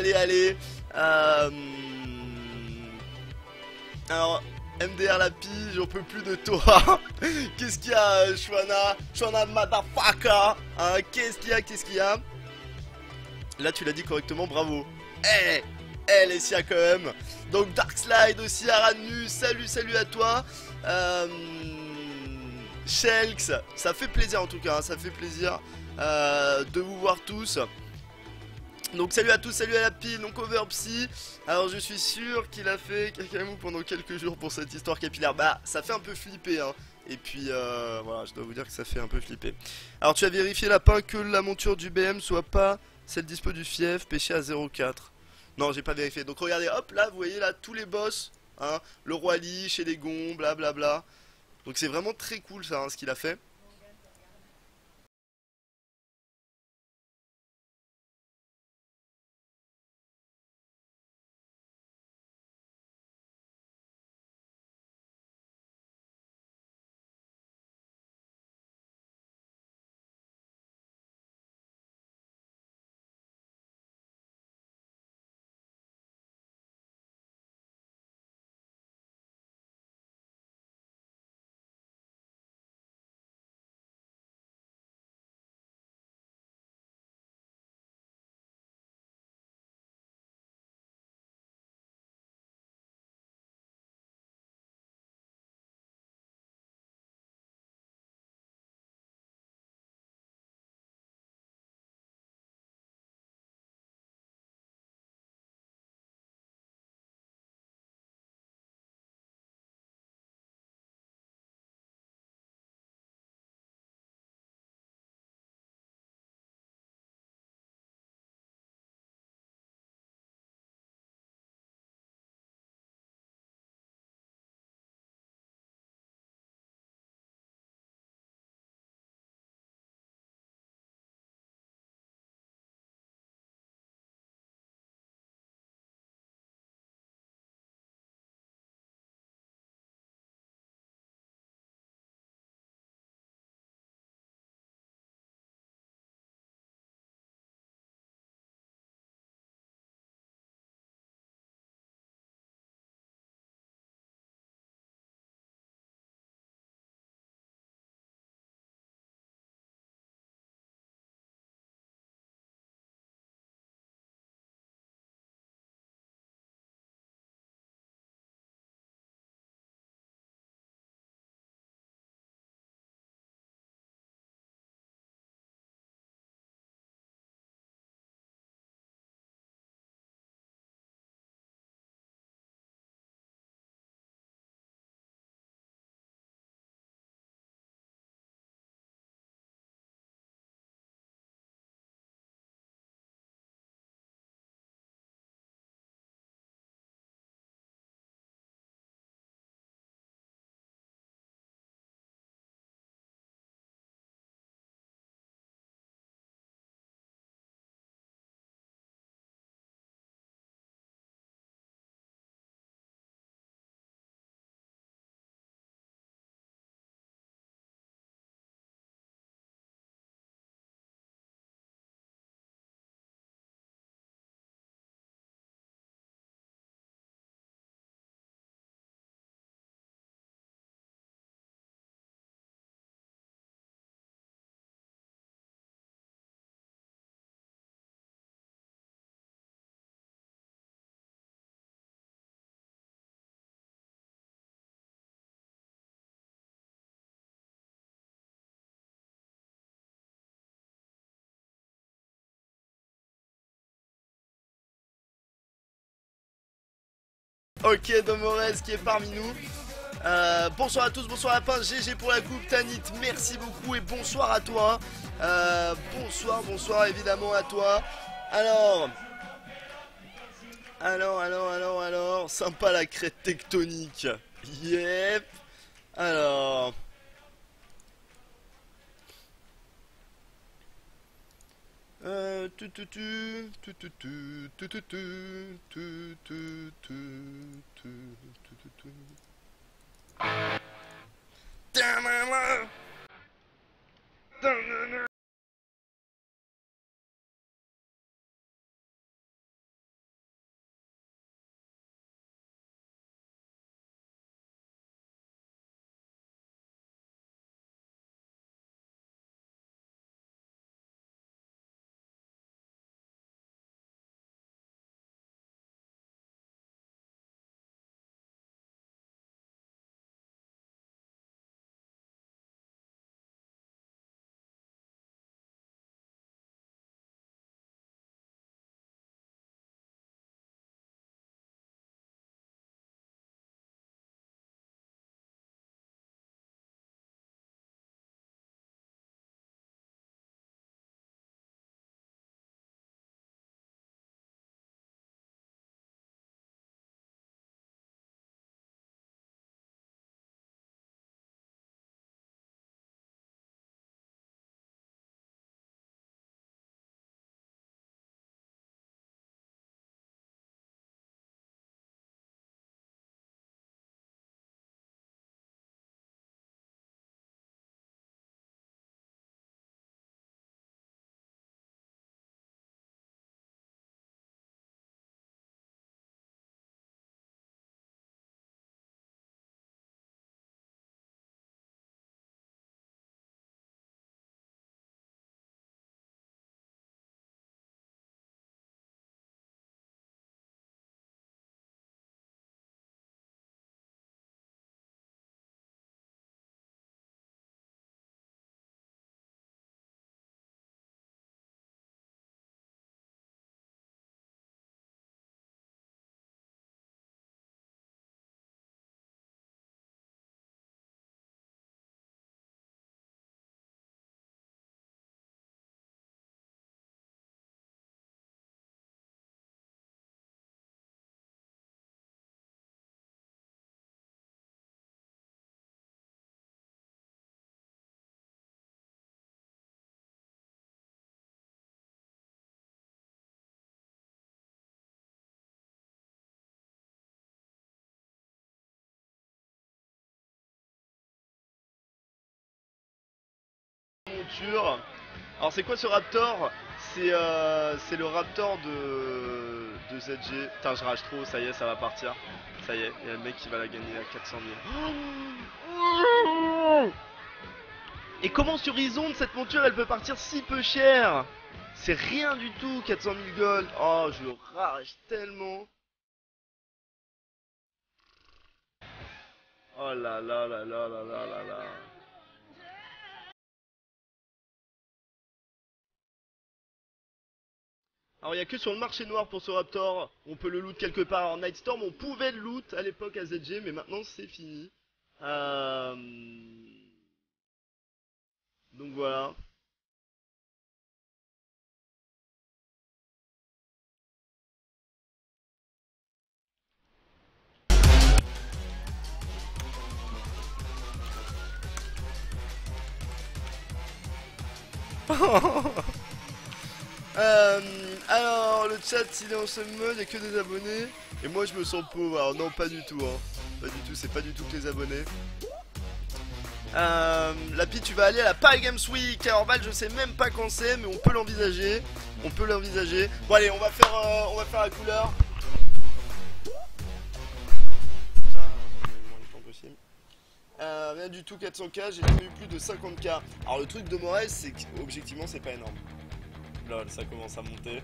Alors, MDR la Pi, j'en peux plus de toi. Qu'est-ce qu'il y a, Shwana motherfucker, hein, qu'est-ce qu'il y a? Là, tu l'as dit correctement, bravo. Les SIA quand même. Donc Darkslide aussi, Aranu, salut à toi. Shelks, ça fait plaisir en tout cas, hein, ça fait plaisir de vous voir tous. Donc salut à tous, salut à la pile, donc Overpsy. Alors je suis sûr qu'il a fait Kakamou pendant quelques jours pour cette histoire capillaire. Bah ça fait un peu flipper hein. Et puis voilà, je dois vous dire que ça fait un peu flipper. Alors tu as vérifié lapin que la monture du BM soit pas celle dispo du fief, pêché à 0,4. Non j'ai pas vérifié, donc regardez hop là vous voyez là tous les boss hein, le roi Lich et les gonds, blablabla. Donc c'est vraiment très cool ça hein, ce qu'il a fait. Ok, Domores qui est parmi nous. Bonsoir à tous, bonsoir Lapin, GG pour la coupe, Tanit, merci beaucoup et bonsoir à toi. Bonsoir évidemment à toi. Alors, sympa la crête tectonique. Yep. Alors. Alors c'est quoi ce Raptor? C'est le Raptor de ZG. Putain, je rage trop, ça y est, ça va partir. Ça y est, il y a le mec qui va la gagner à 400 000. Et comment sur Izonde cette monture elle peut partir si peu cher? C'est rien du tout, 400 000 gold. Oh, je rage tellement. Oh là là là là là là là là. Alors il n'y a que sur le marché noir pour ce Raptor, on peut le loot quelque part. En Nightstorm on pouvait le loot à l'époque à ZG, mais maintenant c'est fini. Donc voilà. Alors le chat s'il est en ce mode, il n'y a que des abonnés. Et moi je me sens pauvre, alors non pas du tout hein. Pas du tout, c'est pas du tout que les abonnés. Lapi, tu vas aller à la Paris Games Week. Alors Val, je sais même pas quand c'est, mais on peut l'envisager. On peut l'envisager. Bon allez, on va faire la couleur. Rien du tout, 400k, j'ai jamais eu plus de 50k. Alors le truc de Morez, c'est qu'objectivement c'est pas énorme. Lol, ça commence à monter.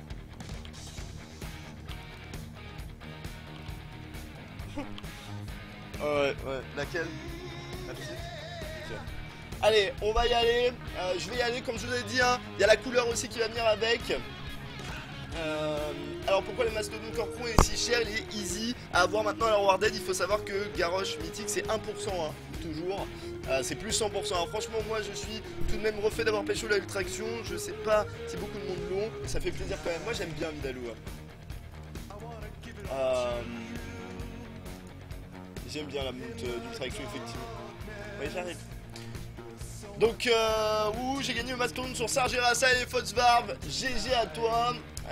Ouais, laquelle? La petite? Ok. Allez, on va y aller. Je vais y aller comme je vous ai dit, hein. Il y a la couleur aussi qui va venir avec. Alors pourquoi le Mastodon Core Pro est si cher? Il est easy à avoir maintenant à la Rewarded. Il faut savoir que Garrosh Mythique c'est 1% hein, toujours. C'est plus 100%. Alors franchement moi je suis tout de même refait d'avoir pécho la Ultraction. Je sais pas si beaucoup de monde l'ont. Ça fait plaisir quand même. Moi j'aime bien Vidalou. J'aime bien la monte d'Ultraction effectivement. Oui j'arrive. Donc j'ai gagné le Mastodon sur Sargerassa et Foxvarv. GG à toi.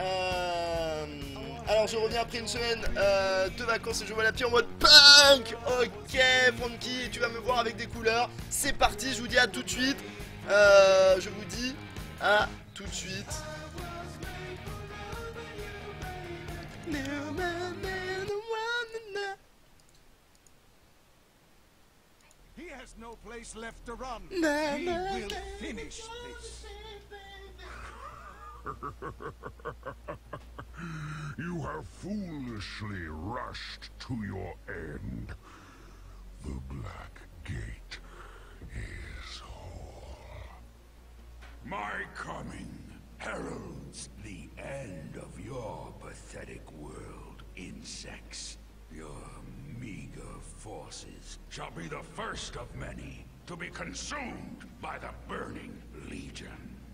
Alors je reviens après une semaine de vacances et je vois la pierre en mode punk. Ok Francky, tu vas me voir avec des couleurs. C'est parti, je vous dis à tout de suite. Je vous dis à tout de suite. He has no place left to run. He will finish this. You have foolishly rushed to your end. The Black Gate is whole. My coming heralds the end of your pathetic world, insects. Your meager forces shall be the first of many to be consumed by the Burning Legion.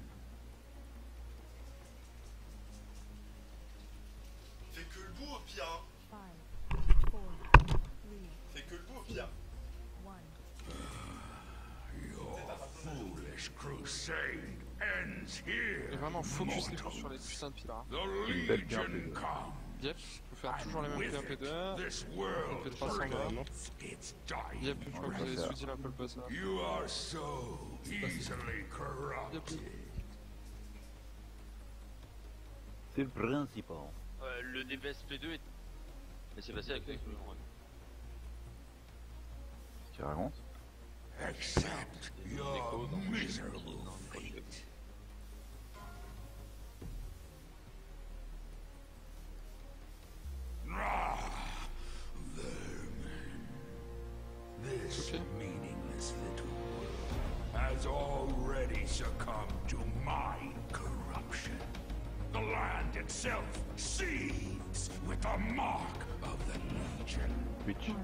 Fais que le bout au pire. Fais que le bout au pire. Your foolish crusade ends here. Et vraiment focus les sur les putains de pilars. The Legion comes. Yep, je peux faire toujours les mêmes PAP2. This world P3 100 grammes. It's dying. Yep, je crois que vous avez sous-dit un peu le boss là. You are so easily corrupted. C'est le principal. Le DPS P2 est... Mais c'est passé avec le ouais. Tu racontes? Accept your miserable fate. Ah, vermin. This Okay. meaningless little world has already succumbed to my corruption. The land itself seethes with the mark of the Legion. Twitch.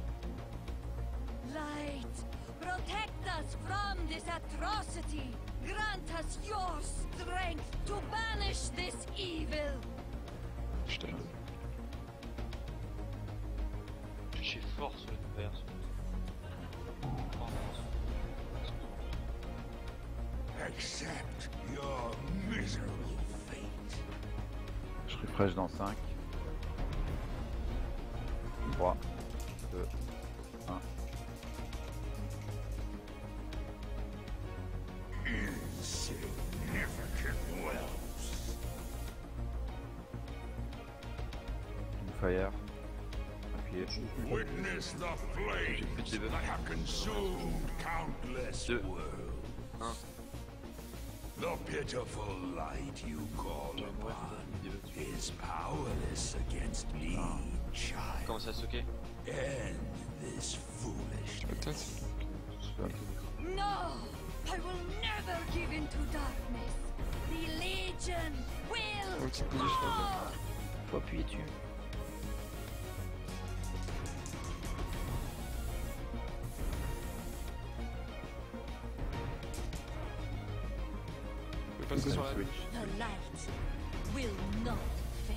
Light, protect us from this atrocity. Grant us your strength to banish this evil. Je t'aime. Je suis fort sur le DPS. Accept your miserable fate. Je refresh dans 5. 3, 2, 1. Insignificant wells. Fire. Appuyez. Witness the flames that have consumed countless Deux. worlds. The pitiful light you call upon is powerless against me, child. Comment ça soquer? End this foolishness. Peut-être. No, I will never give in to darkness. The Legion will Ulti position. fall. Faut appuyer dessus. Je peux passer sur la... Switch. The light will not fail.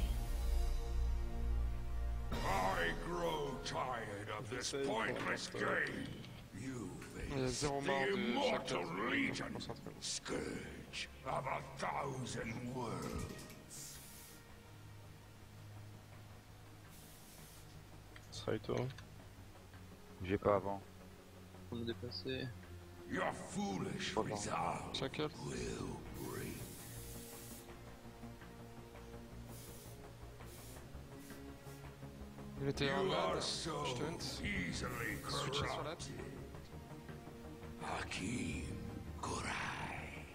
I grow tired of this pointless game. You Il y a face zéro mort the de chaque immortal case. Je vais Legion, me concentrer. scourge of 1,000 worlds. Saito. J'ai pas avant. On est dépassé. Your foolish Pardon. resolve Shackle. will break. Il était en You are mode. so Je tente. easily Switcher sur la... corrupted. Hakim Kurai.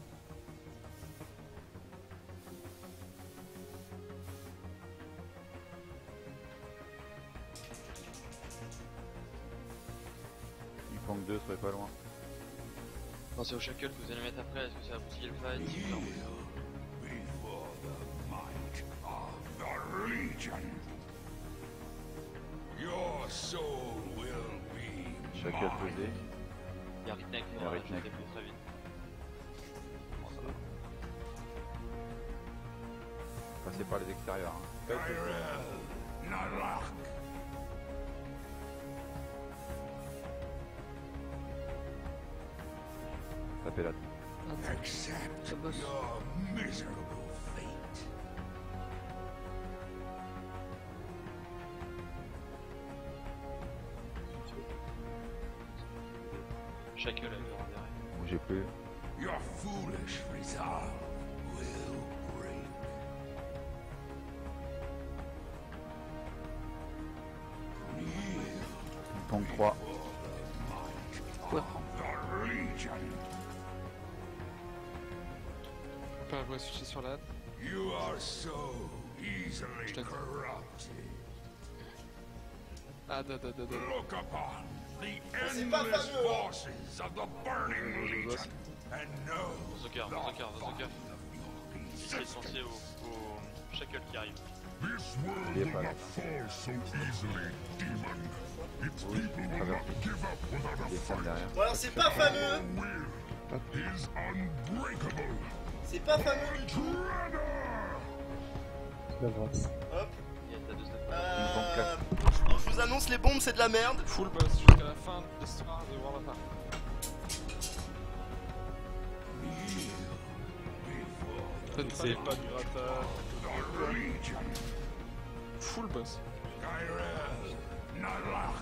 Il Pong 2 serait pas loin. Non, c'est au Shackle que vous allez mettre après. Est-ce que c'est la boutique le fight? Kneel before the might legion. Your soul will be Chacun pesé. Il y a Ritnek, Il y a Ritnek. je l'ai pris très vite. Bon, ça va. Passer par les extérieurs. Hein. Tyrell Nalak. Tapez là. Accept your miserable fate. Chacun la mur en derrière. Bougez plus. Your foolish resolve will break. Pong 3. The legion. Pas jouer switcher sur la hâte. You are so easily corrupted. Ah, da. Look upon the C'est pas endless fameux. forces of the burning legion and know Zoker, Zoker, Zoker. C'est censé au Shackle qui arrive. this Il est world pas will là. not fall so easily, demon. Its Oui, people will traverse. not give up without a Il est fight. derrière. Bon alors c'est pas fameux. Will is unbreakable. C'est pas fameux du tout. Shredder! Hop. Il y a ta deux steps. Je vous annonce les bombes c'est de la merde. Full boss jusqu'à la fin de l'histoire de World of Warcraft. C'est pas du grattage. The legion. Full boss. Tyrell Nalak.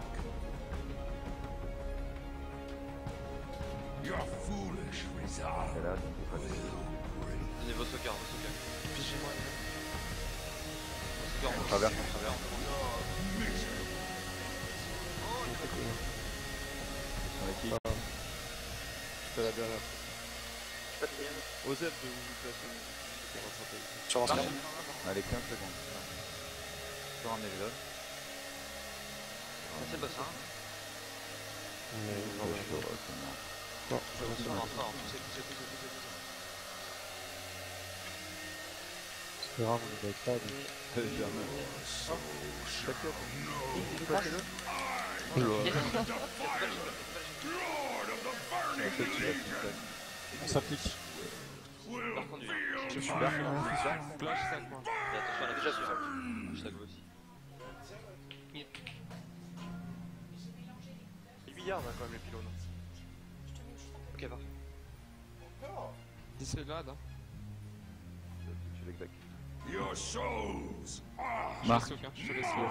Your foolish resolve Et là, c'est pas will break. Donnez vos Zoker, vos Zoker. Pigez-moi. Vos Zoker, On traverse. Sur l'équipe. Je te la bien là. Osef de vous placer. Sur l'ancien. Allez, 15 secondes. Sur un épisode. Ça c'est pas ça. Non, Non, non, poussez. c'est grave, on est avec ça. On s'applique. Par contre, Je suis là. Flash, ça quoi. et attention, elle a déjà sur ça go aussi. 8 yards hein, quand même les pylônes. Ok, parfait. D'ici là, hein. Je l'exacte. Your souls are Je laisse aucun, je te laisse le.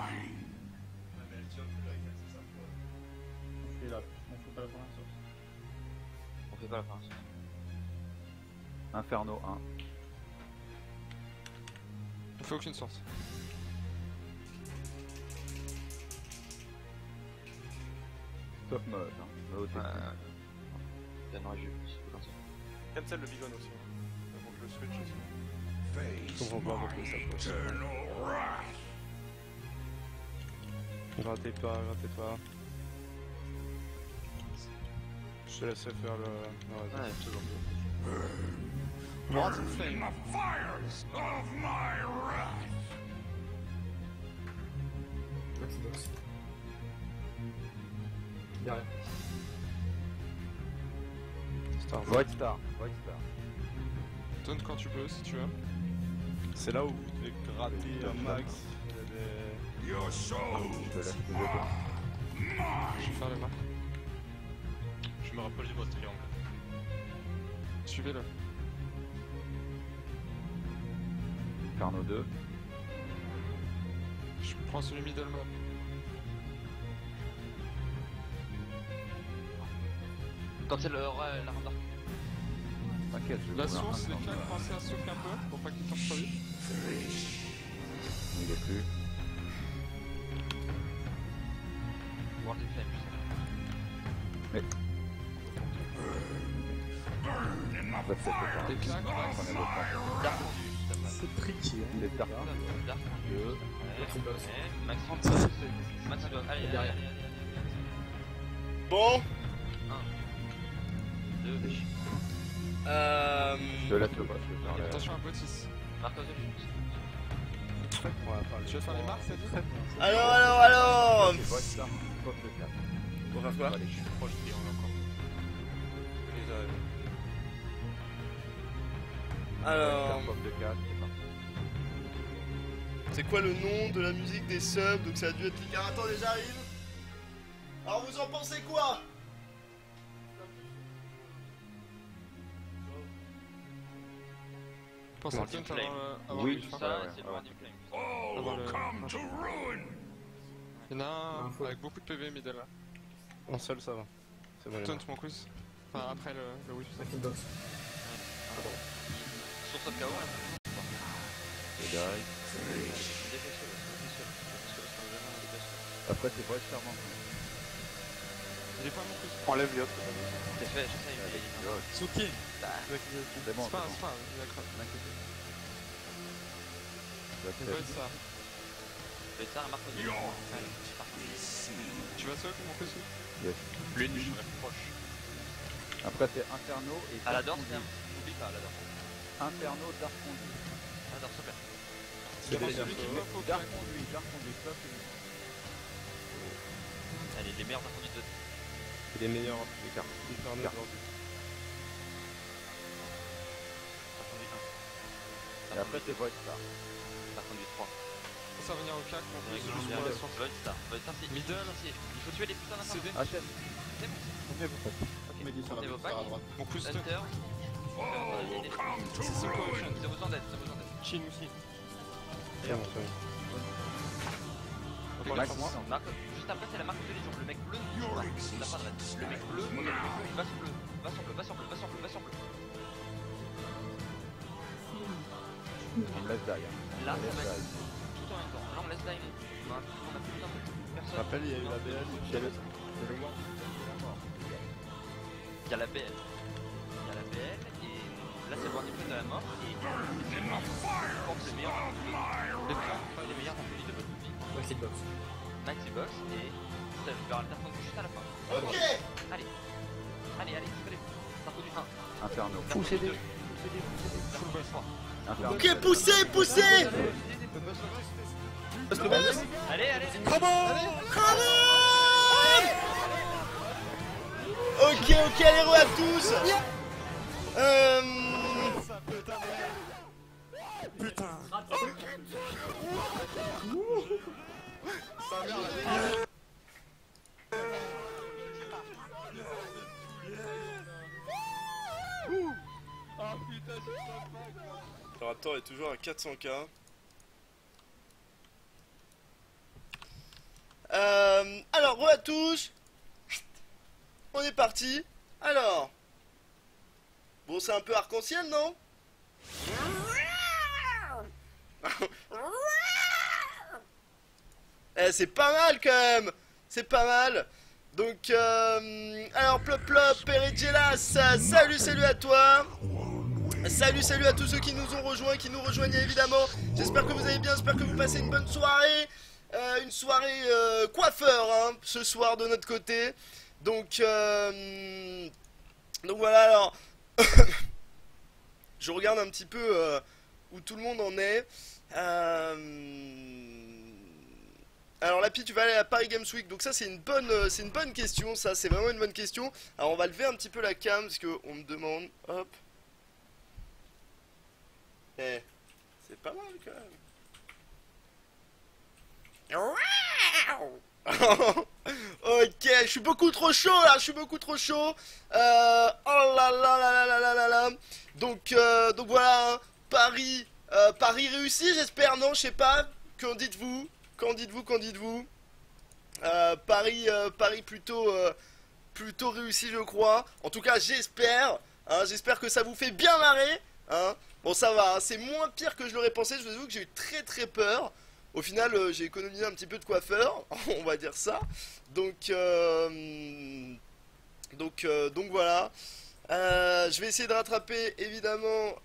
On fait pas la fin. Inferno 1. On fait aucune sorte. Top mode. Hein. Mode Il y en aurait juste. Cancel le bigone aussi. Avant que je switch aussi. face Je comprends pas pourquoi ça passe. eternal wrath. Grattez pas. Je te laisserai faire le reste. Ouais, toujours. Wrath and In Flame. the fires of my wrath. Star Wars. White Star. White Star. Donne quand tu peux si tu veux. C'est là où vous devez gratter un max. Your souls Je te laisse le jeu. Je vais faire le marque. Je me rappelle du boss triangle. Suivez-le. Inferno 2. Je prends celui middle map. Quand c'est l'arme d'arc. T'inquiète, je vais La vous faire source, un les instant. claques, pensez à souffler un peu pour pas qu'il tombe trop vite. Il est plus. Voir des flammes, Mais. Bah, c'est pas Les claques, Prenez votre temps. Dark Fuse, C'est tricky. Il est tard. Dark Deux. Maxime. Maxime, allez, allez, allez. Bon. 2. Je te laisse le boss. Je vais faire attention à Botis. Marc-toi dessus. Tu vas faire les marques, ça dit? Alors C'est Volstar, pop de 4. Pour faire quoi? Allez, je suis proche de encore. Alors, Pop de 4, c'est parti. c'est quoi le nom de la musique des subs? Donc ça a dû être Picard. Attendez, j'arrive. Alors vous en pensez quoi? Je pense à Tint avant Oui, le fin. Ça, ouais, c'est ouais. loin du flame. All Avant will le- come to ruin. Il y en a un avec beaucoup de PV middle là. Un seul, ça va. C'est bon. Taunt mon quiz. Enfin après le whip. Sur ce KO, là. Et derrière. Après, c'est Volstar maintenant. Il est pas mon quiz. Enlève les autres. C'est fait, j'essaye. Souki. C'est bon, C'est pas il a craqué. Ça C'est fait- pas ça. Fais ça, marque au Your Tu vas seul mon quiz? Yes. L'une, je serais plus proche. Après, c'est Inferno et À la Dark dorse, Conduit. n'oublie pas, à la dorse. Inferno, Dark Conduit. À la dorse, super. C'est Celui déjà. qui va faut Dark Conduit, ça c'est Allez, les meilleurs inconduits de. C'est les meilleurs des cartes. Inconduit 1. Et après, c'est Volstar. Inconduit 3. Ça va venir au cac, mon quiz. Juste Volstar, pour la source. Volstar, c'est. Middle. Il faut tuer les putains d'infernaux. CD. HM. C'est bon. Ok, vos packs. Mon quiz stunt. Hunter. all will come to C'est quoi ruin. Ça besoin d'aide, ça besoin d'aide. Chin aussi. Max, moi. Marque, juste après c'est la marque de légion, le mec bleu, on n'a pas de raid. Le mec bleu, va sur bleu, va sur bleu, va sur bleu, va sur bleu, va sur bleu. On me laisse derrière. Là, On me ça laisse va être derrière. tout en même temps. Là, on laisse Daimon. On a plus besoin de Je personne. rappelle, il y a eu la BL. C'est le mort. C'est la mort. Il y a la BL. Il y a la BL et là, c'est le Warning Point de la mort. Et je pense les meilleurs les meilleurs inconduits de votre vie. Maxi box. Maxi Box et ça va faire le juste à la fin. Ok. Allez, allez, allez, c'est inconduit 1. Inferno. Full CD. Full boss 3. Inferno. Ok, poussez, poussez. Allez, allez. Come Ok, ok, allez, re à tous. Le Raptor est toujours à 400k. Alors, re à tous. On est parti. Alors. Bon, c'est un peu arc-en-ciel, non? Eh, c'est pas mal quand même. C'est pas mal. Donc, alors, plop plop, Peregelas, salut, salut à toi. Salut, salut à tous ceux qui nous ont rejoints, qui nous rejoignent évidemment. J'espère que vous allez bien, j'espère que vous passez une bonne soirée. Une soirée coiffeur, hein, ce soir de notre côté. Donc voilà, alors. Je regarde un petit peu où tout le monde en est. Alors Lapi, tu vas aller à Paris Games Week, donc ça c'est une bonne question, ça c'est vraiment une bonne question. Alors on va lever un petit peu la cam parce qu'on me demande, hop. Eh, c'est pas mal quand même. Ok, je suis beaucoup trop chaud là, je suis beaucoup trop chaud. Oh là là là là là là là. Donc voilà, hein. Paris réussi, j'espère, non, je sais pas. Qu'en dites-vous? Qu'en dites-vous? Paris plutôt réussi, je crois. En tout cas, j'espère. Hein, j'espère que ça vous fait bien marrer. Hein. Bon, ça va, hein, c'est moins pire que je l'aurais pensé. Je vous avoue que j'ai eu très très peur. Au final, j'ai économisé un petit peu de coiffeur, on va dire ça. Donc voilà. Je vais essayer de rattraper, évidemment.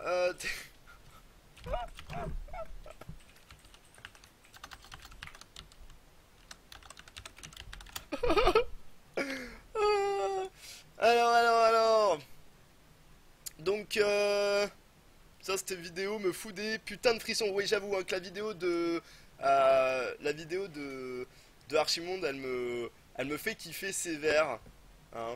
Alors. Donc, Putain, cette vidéo me fout des putains de frissons. Oui, j'avoue hein, que la vidéo de Archimonde, elle me fait kiffer sévère. Hein.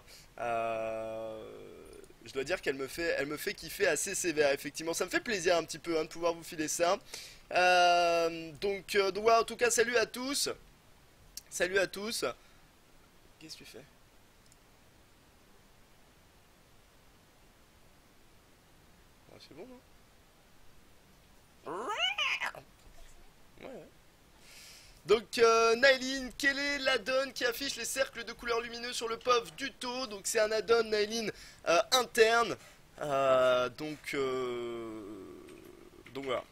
Je dois dire qu'elle me fait kiffer assez sévère. Effectivement, ça me fait plaisir un petit peu hein, de pouvoir vous filer ça. Donc ouais, en tout cas, salut à tous. Salut à tous. Qu'est-ce que tu fais? Ah, c'est bon, non? Ouais. Donc Nailine, quelle est l'addon qui affiche les cercles de couleurs lumineuses sur le POV du taux? Donc c'est un addon Nailine interne. Donc voilà.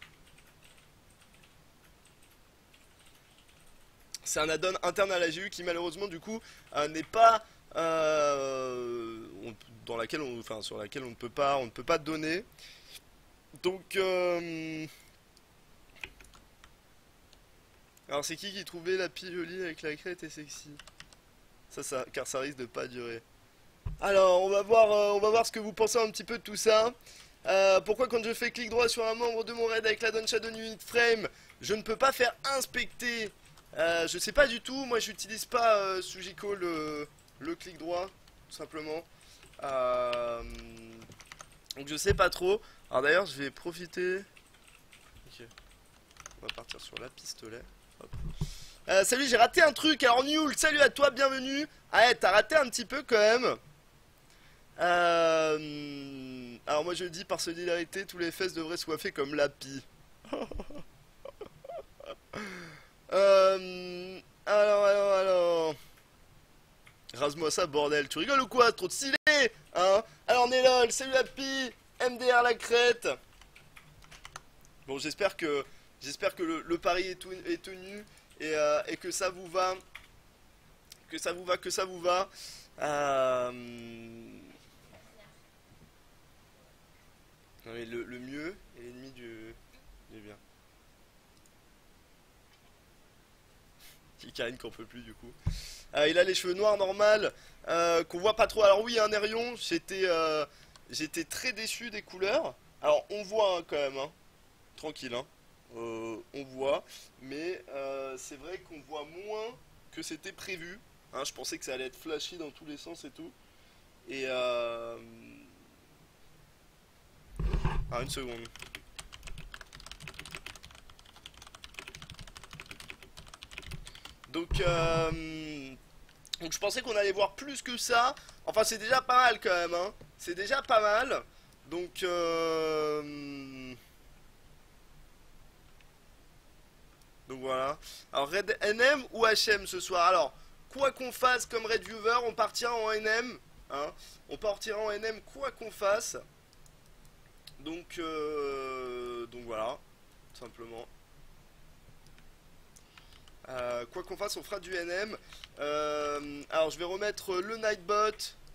C'est un addon interne à la GU qui malheureusement du coup n'est pas sur laquelle on ne peut pas donner. Donc alors c'est qui trouvait la pile jolie avec la crête et sexy? Ça, car ça risque de pas durer. Alors on va voir ce que vous pensez un petit peu de tout ça. Pourquoi quand je fais clic droit sur un membre de mon raid avec l'addon Shadow Unit Frame, je ne peux pas faire inspecter? Je sais pas du tout, moi j'utilise pas Sujiko le clic droit, tout simplement. Donc je sais pas trop. Alors d'ailleurs je vais profiter. Ok. On va partir sur la pistolet. Salut, j'ai raté un truc. Alors Newell, salut à toi, bienvenue. Ah ouais, t'as raté un petit peu quand même. Alors moi je dis par solidarité, tous les fesses devraient soiffer comme Lapi. Alors. Rase-moi ça, bordel. Tu rigoles ou quoi? Trop de stylé, hein? Alors Nélol, salut Lapi. MDR la crête. Bon, j'espère que le pari est tenu et que ça vous va. Que ça vous va. Non mais le mieux est l'ennemi du bien. Karine qu'on peut plus du coup. Il a les cheveux noirs normal, qu'on voit pas trop. Alors oui, un Nerion, j'étais très déçu des couleurs. Alors on voit hein, quand même, hein. Tranquille, hein. On voit, mais c'est vrai qu'on voit moins que c'était prévu. Hein, je pensais que ça allait être flashy dans tous les sens et tout. Et ah, une seconde. Donc je pensais qu'on allait voir plus que ça. Enfin c'est déjà pas mal quand même hein. C'est déjà pas mal. Donc voilà. Alors Red NM ou HM ce soir? Alors quoi qu'on fasse comme Red Viewer, on partira en NM hein. On partira en NM quoi qu'on fasse. Donc voilà, tout simplement. Quoi qu'on fasse, on fera du NM. Alors je vais remettre le Nightbot.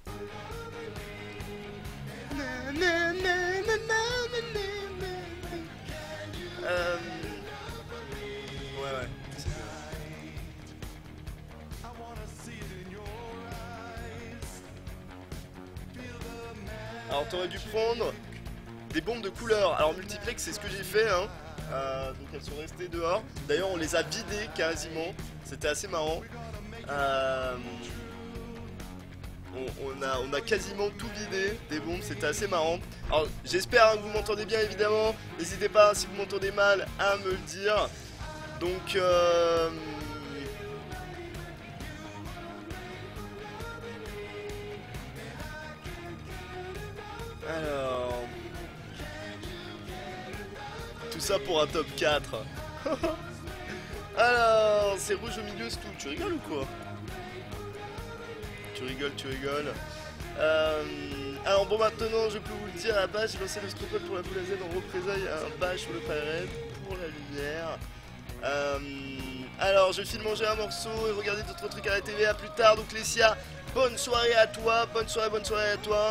Ouais. Alors t'aurais dû prendre des bombes de couleur. Alors multiplex c'est ce que j'ai fait hein. Donc elles sont restées dehors. D'ailleurs on les a vidées quasiment. C'était assez marrant. On a quasiment tout vidé des bombes. C'était assez marrant. Alors j'espère hein, que vous m'entendez bien évidemment. N'hésitez pas si vous m'entendez mal à me le dire. Donc alors tout ça pour un top 4. Alors c'est rouge au milieu c'est tout. Tu rigoles ou quoi? Tu rigoles. Alors bon maintenant je peux vous le dire, à la base j'ai lancé le Stropole pour la boule à Z en représailles à un badge sur le pirate pour la lumière. Alors je file manger un morceau et regarder d'autres trucs à la TV. À plus tard. Donc Lessia, bonne soirée à toi. Bonne soirée à toi.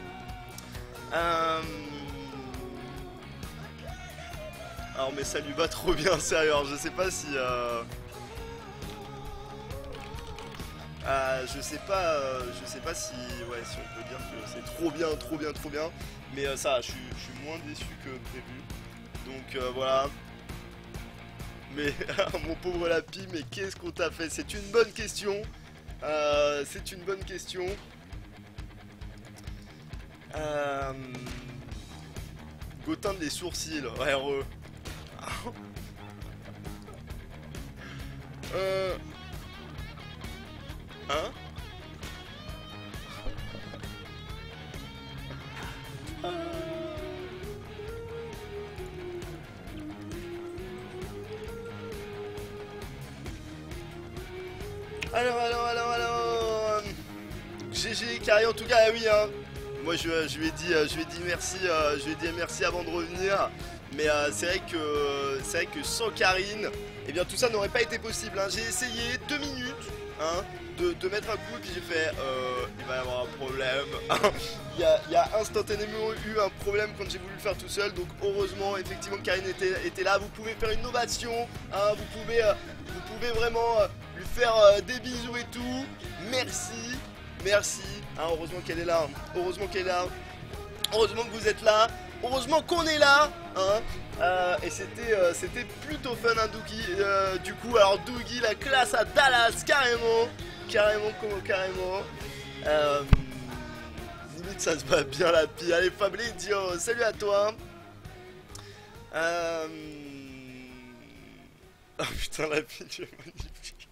Alors mais ça lui va trop bien sérieux. Alors, je sais pas si Je sais pas si, ouais, si on peut dire que c'est trop bien, mais ça, je suis moins déçu que prévu. Donc voilà. Mais mon pauvre Lapi, mais qu'est-ce qu'on t'a fait? C'est une bonne question. C'est une bonne question. Go teindre les sourcils, ouais, heureux. Hein? Alors, GG Carré en tout cas, oui hein. Moi je lui ai dit merci avant de revenir. Mais c'est vrai que sans Karine, eh bien tout ça n'aurait pas été possible hein. J'ai essayé 2 minutes hein, de mettre un coup et puis j'ai fait il va y avoir un problème. il y a instantanément eu un problème quand j'ai voulu le faire tout seul. Donc heureusement effectivement Karine était là. Vous pouvez faire une ovation hein, vous pouvez vraiment lui faire des bisous et tout. Merci hein, heureusement qu'elle est là. Heureusement que vous êtes là. Heureusement qu'on est là hein. Et c'était plutôt fun hein, Dougie. Du coup alors Dougie la classe à Dallas carrément. Limite ça se va bien la pire. Allez Fabli dit salut à toi. Oh putain la pile tu es magnifique.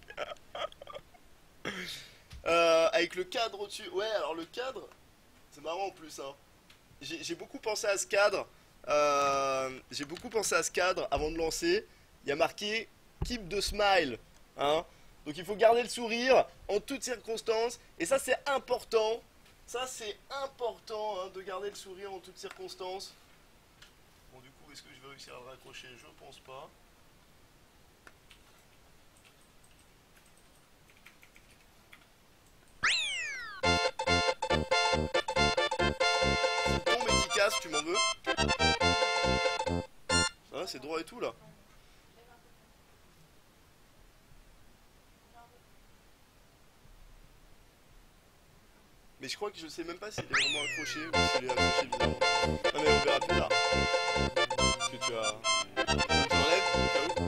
Avec le cadre au-dessus. Ouais alors le cadre c'est marrant en plus hein. J'ai beaucoup pensé à ce cadre. Avant de lancer. Il y a marqué Keep the smile hein. Donc il faut garder le sourire en toutes circonstances. Et ça c'est important. Hein, de garder le sourire en toutes circonstances. Bon du coup est-ce que je vais réussir à le raccrocher? Je pense pas. C'est ton mais qui casse, tu m'en veux? Ça va, c'est droit et tout là. Mais je crois que je sais même pas s'il est vraiment accroché ou s'il est accroché bizarrement. Ah mais on verra plus tard. Parce que tu as... Tu enlèves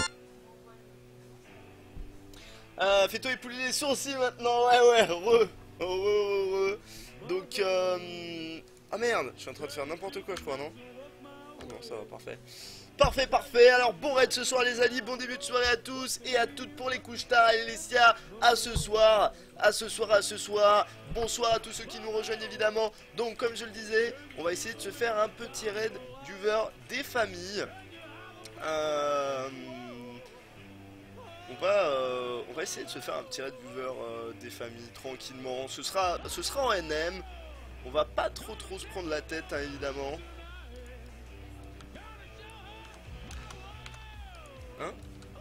au cas où. Fais-toi épouler les sourcils maintenant. Ouais, re. Donc ah merde, je suis en train de faire n'importe quoi je crois, non? Oh non, ça va, parfait. Parfait. Alors bon raid ce soir les amis, bon début de soirée à tous et à toutes pour les couches tard et les Sia. À ce soir. Bonsoir à tous ceux qui nous rejoignent évidemment. Donc comme je le disais, on va essayer de se faire un petit raid du viewer des familles. On va essayer de se faire un petit raid viewer des familles tranquillement. Ce sera en NM. On va pas trop se prendre la tête hein, évidemment. Hein?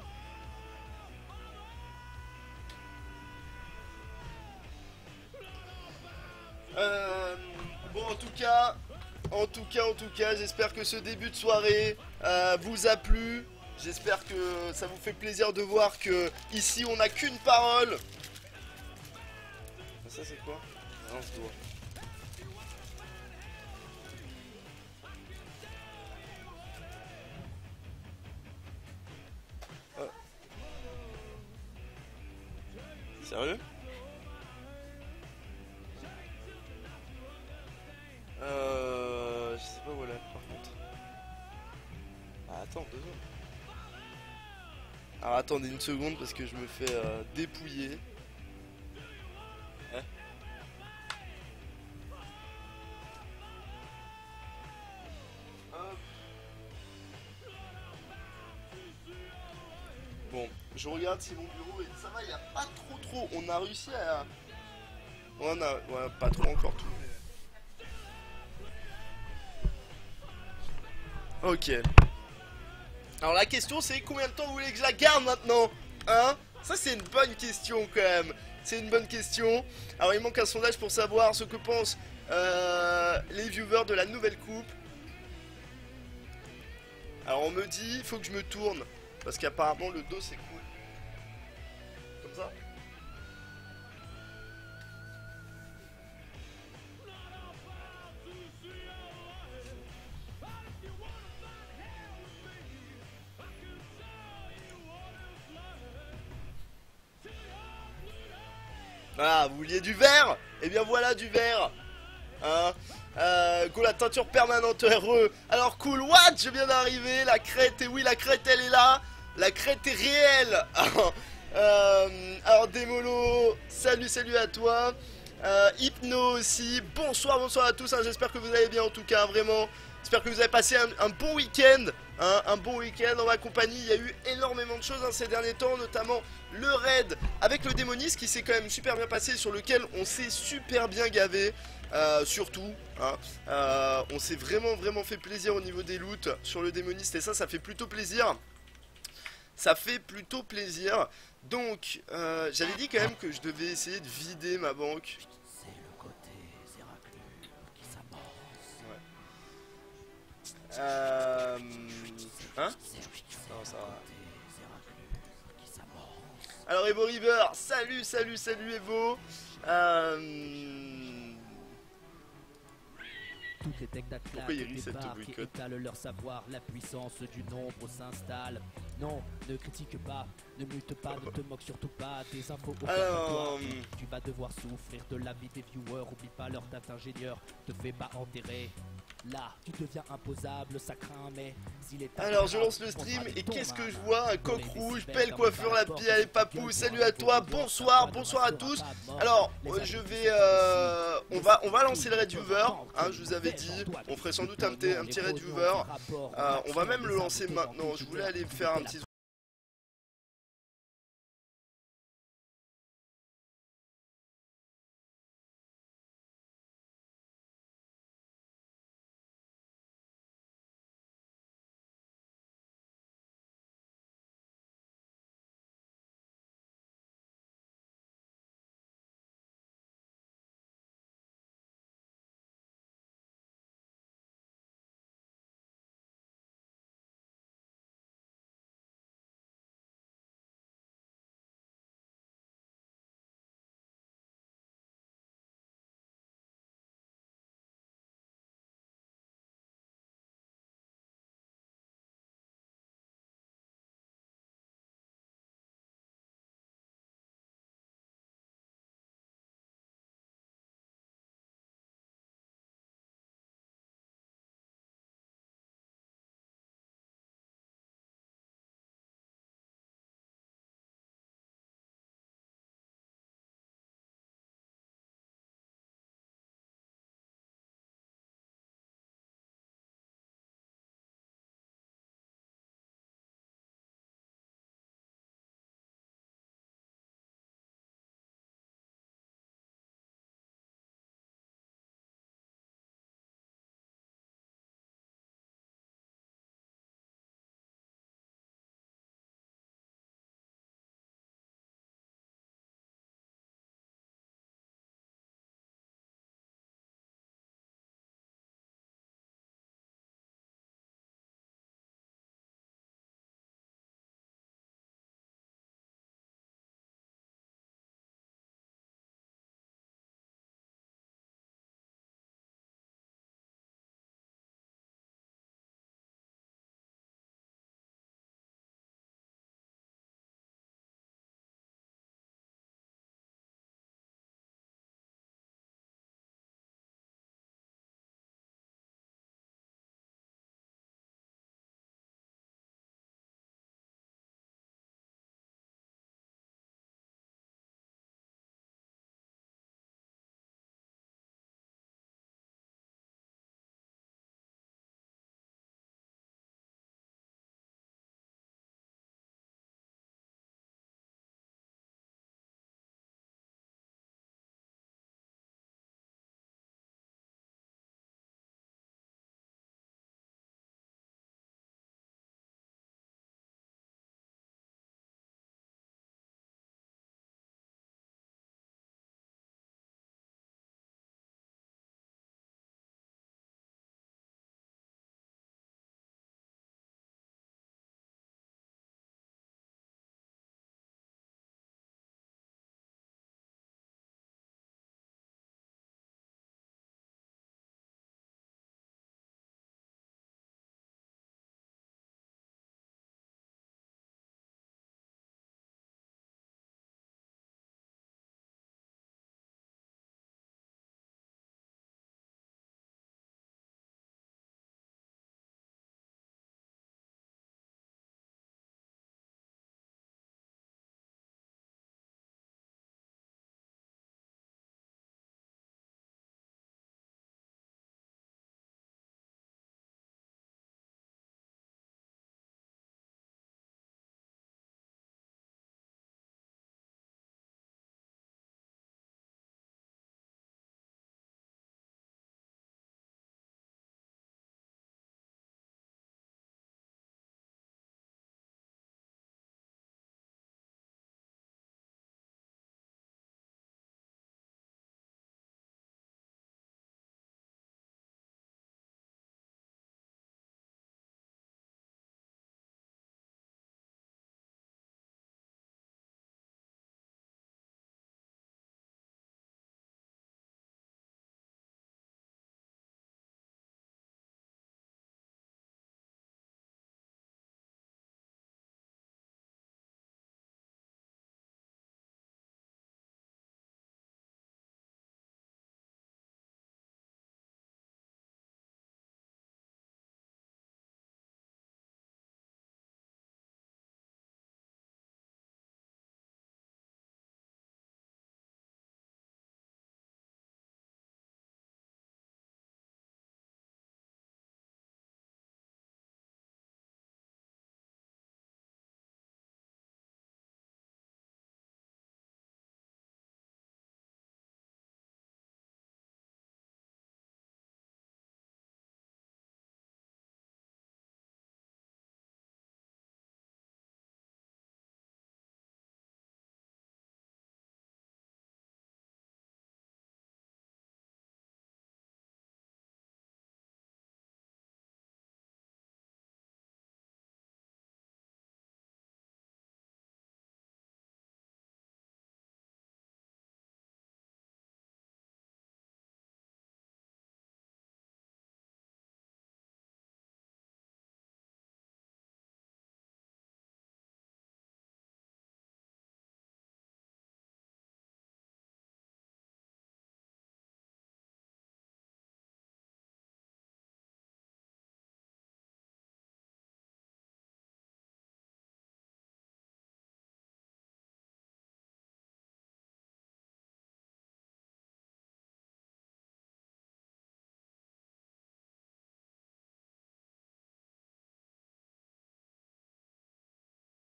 Bon en tout cas, j'espère que ce début de soirée vous a plu. J'espère que ça vous fait plaisir de voir que ici on n'a qu'une parole. Ça c'est quoi? Rince-doigt. Sérieux? Je sais pas où elle est par contre. Ah, attends, 2 secondes. Alors attendez une seconde parce que je me fais dépouiller. Hein? Bon, je regarde si mon bureau est... Ça va, il n'y a pas trop. On a réussi à... On a... Ouais, pas trop encore tout. Ok. Alors la question c'est combien de temps vous voulez que je la garde maintenant? Hein? Ça c'est une bonne question quand même. C'est une bonne question. Alors il manque un sondage pour savoir ce que pensent les viewers de la nouvelle coupe. Alors on me dit, il faut que je me tourne. Parce qu'apparemment le dos c'est cool. Comme ça. Ah, vous vouliez du vert? Eh bien voilà du vert. Hein, go la teinture permanente RE. Alors cool, what? Je viens d'arriver, la crête, et oui la crête elle est là. La crête est réelle. Alors Démolo, salut à toi. Hypno aussi, bonsoir à tous, hein, j'espère que vous allez bien en tout cas, vraiment. J'espère que vous avez passé un bon week-end, hein, un bon week-end en ma compagnie. Il y a eu énormément de choses hein, ces derniers temps, notamment le raid avec le démoniste qui s'est quand même super bien passé, sur lequel on s'est super bien gavé, surtout. Hein, on s'est vraiment fait plaisir au niveau des loots sur le démoniste et ça fait plutôt plaisir. Ça fait plutôt plaisir. Donc, j'avais dit quand même que je devais essayer de vider ma banque. C'est le côté Zéraclus qui s'amorce. Hein? Non, ça va. Alors Evo River, salut Evo. Toutes les technaclates Pourquoi il reset débarquent le et boycott? étalent leur savoir, la puissance du nombre s'installe. Non, ne critique pas, ne mute pas, ne te moque surtout pas des infos au Alors, Tu vas devoir souffrir de l'avis des viewers, oublie pas leur date ingénieur, te fais pas enterrer. Là, tu deviens imposable, ça craint, mais s'il est... Alors je lance le stream et qu'est-ce que je vois? Un coq rouge, belle coiffure, la pie, allez papou, salut à toi, bonsoir à tous. Alors je vais on va lancer le raid viewer, hein, je vous avais dit, on ferait sans doute un petit raid viewer. On va même le lancer maintenant, je voulais aller faire un petit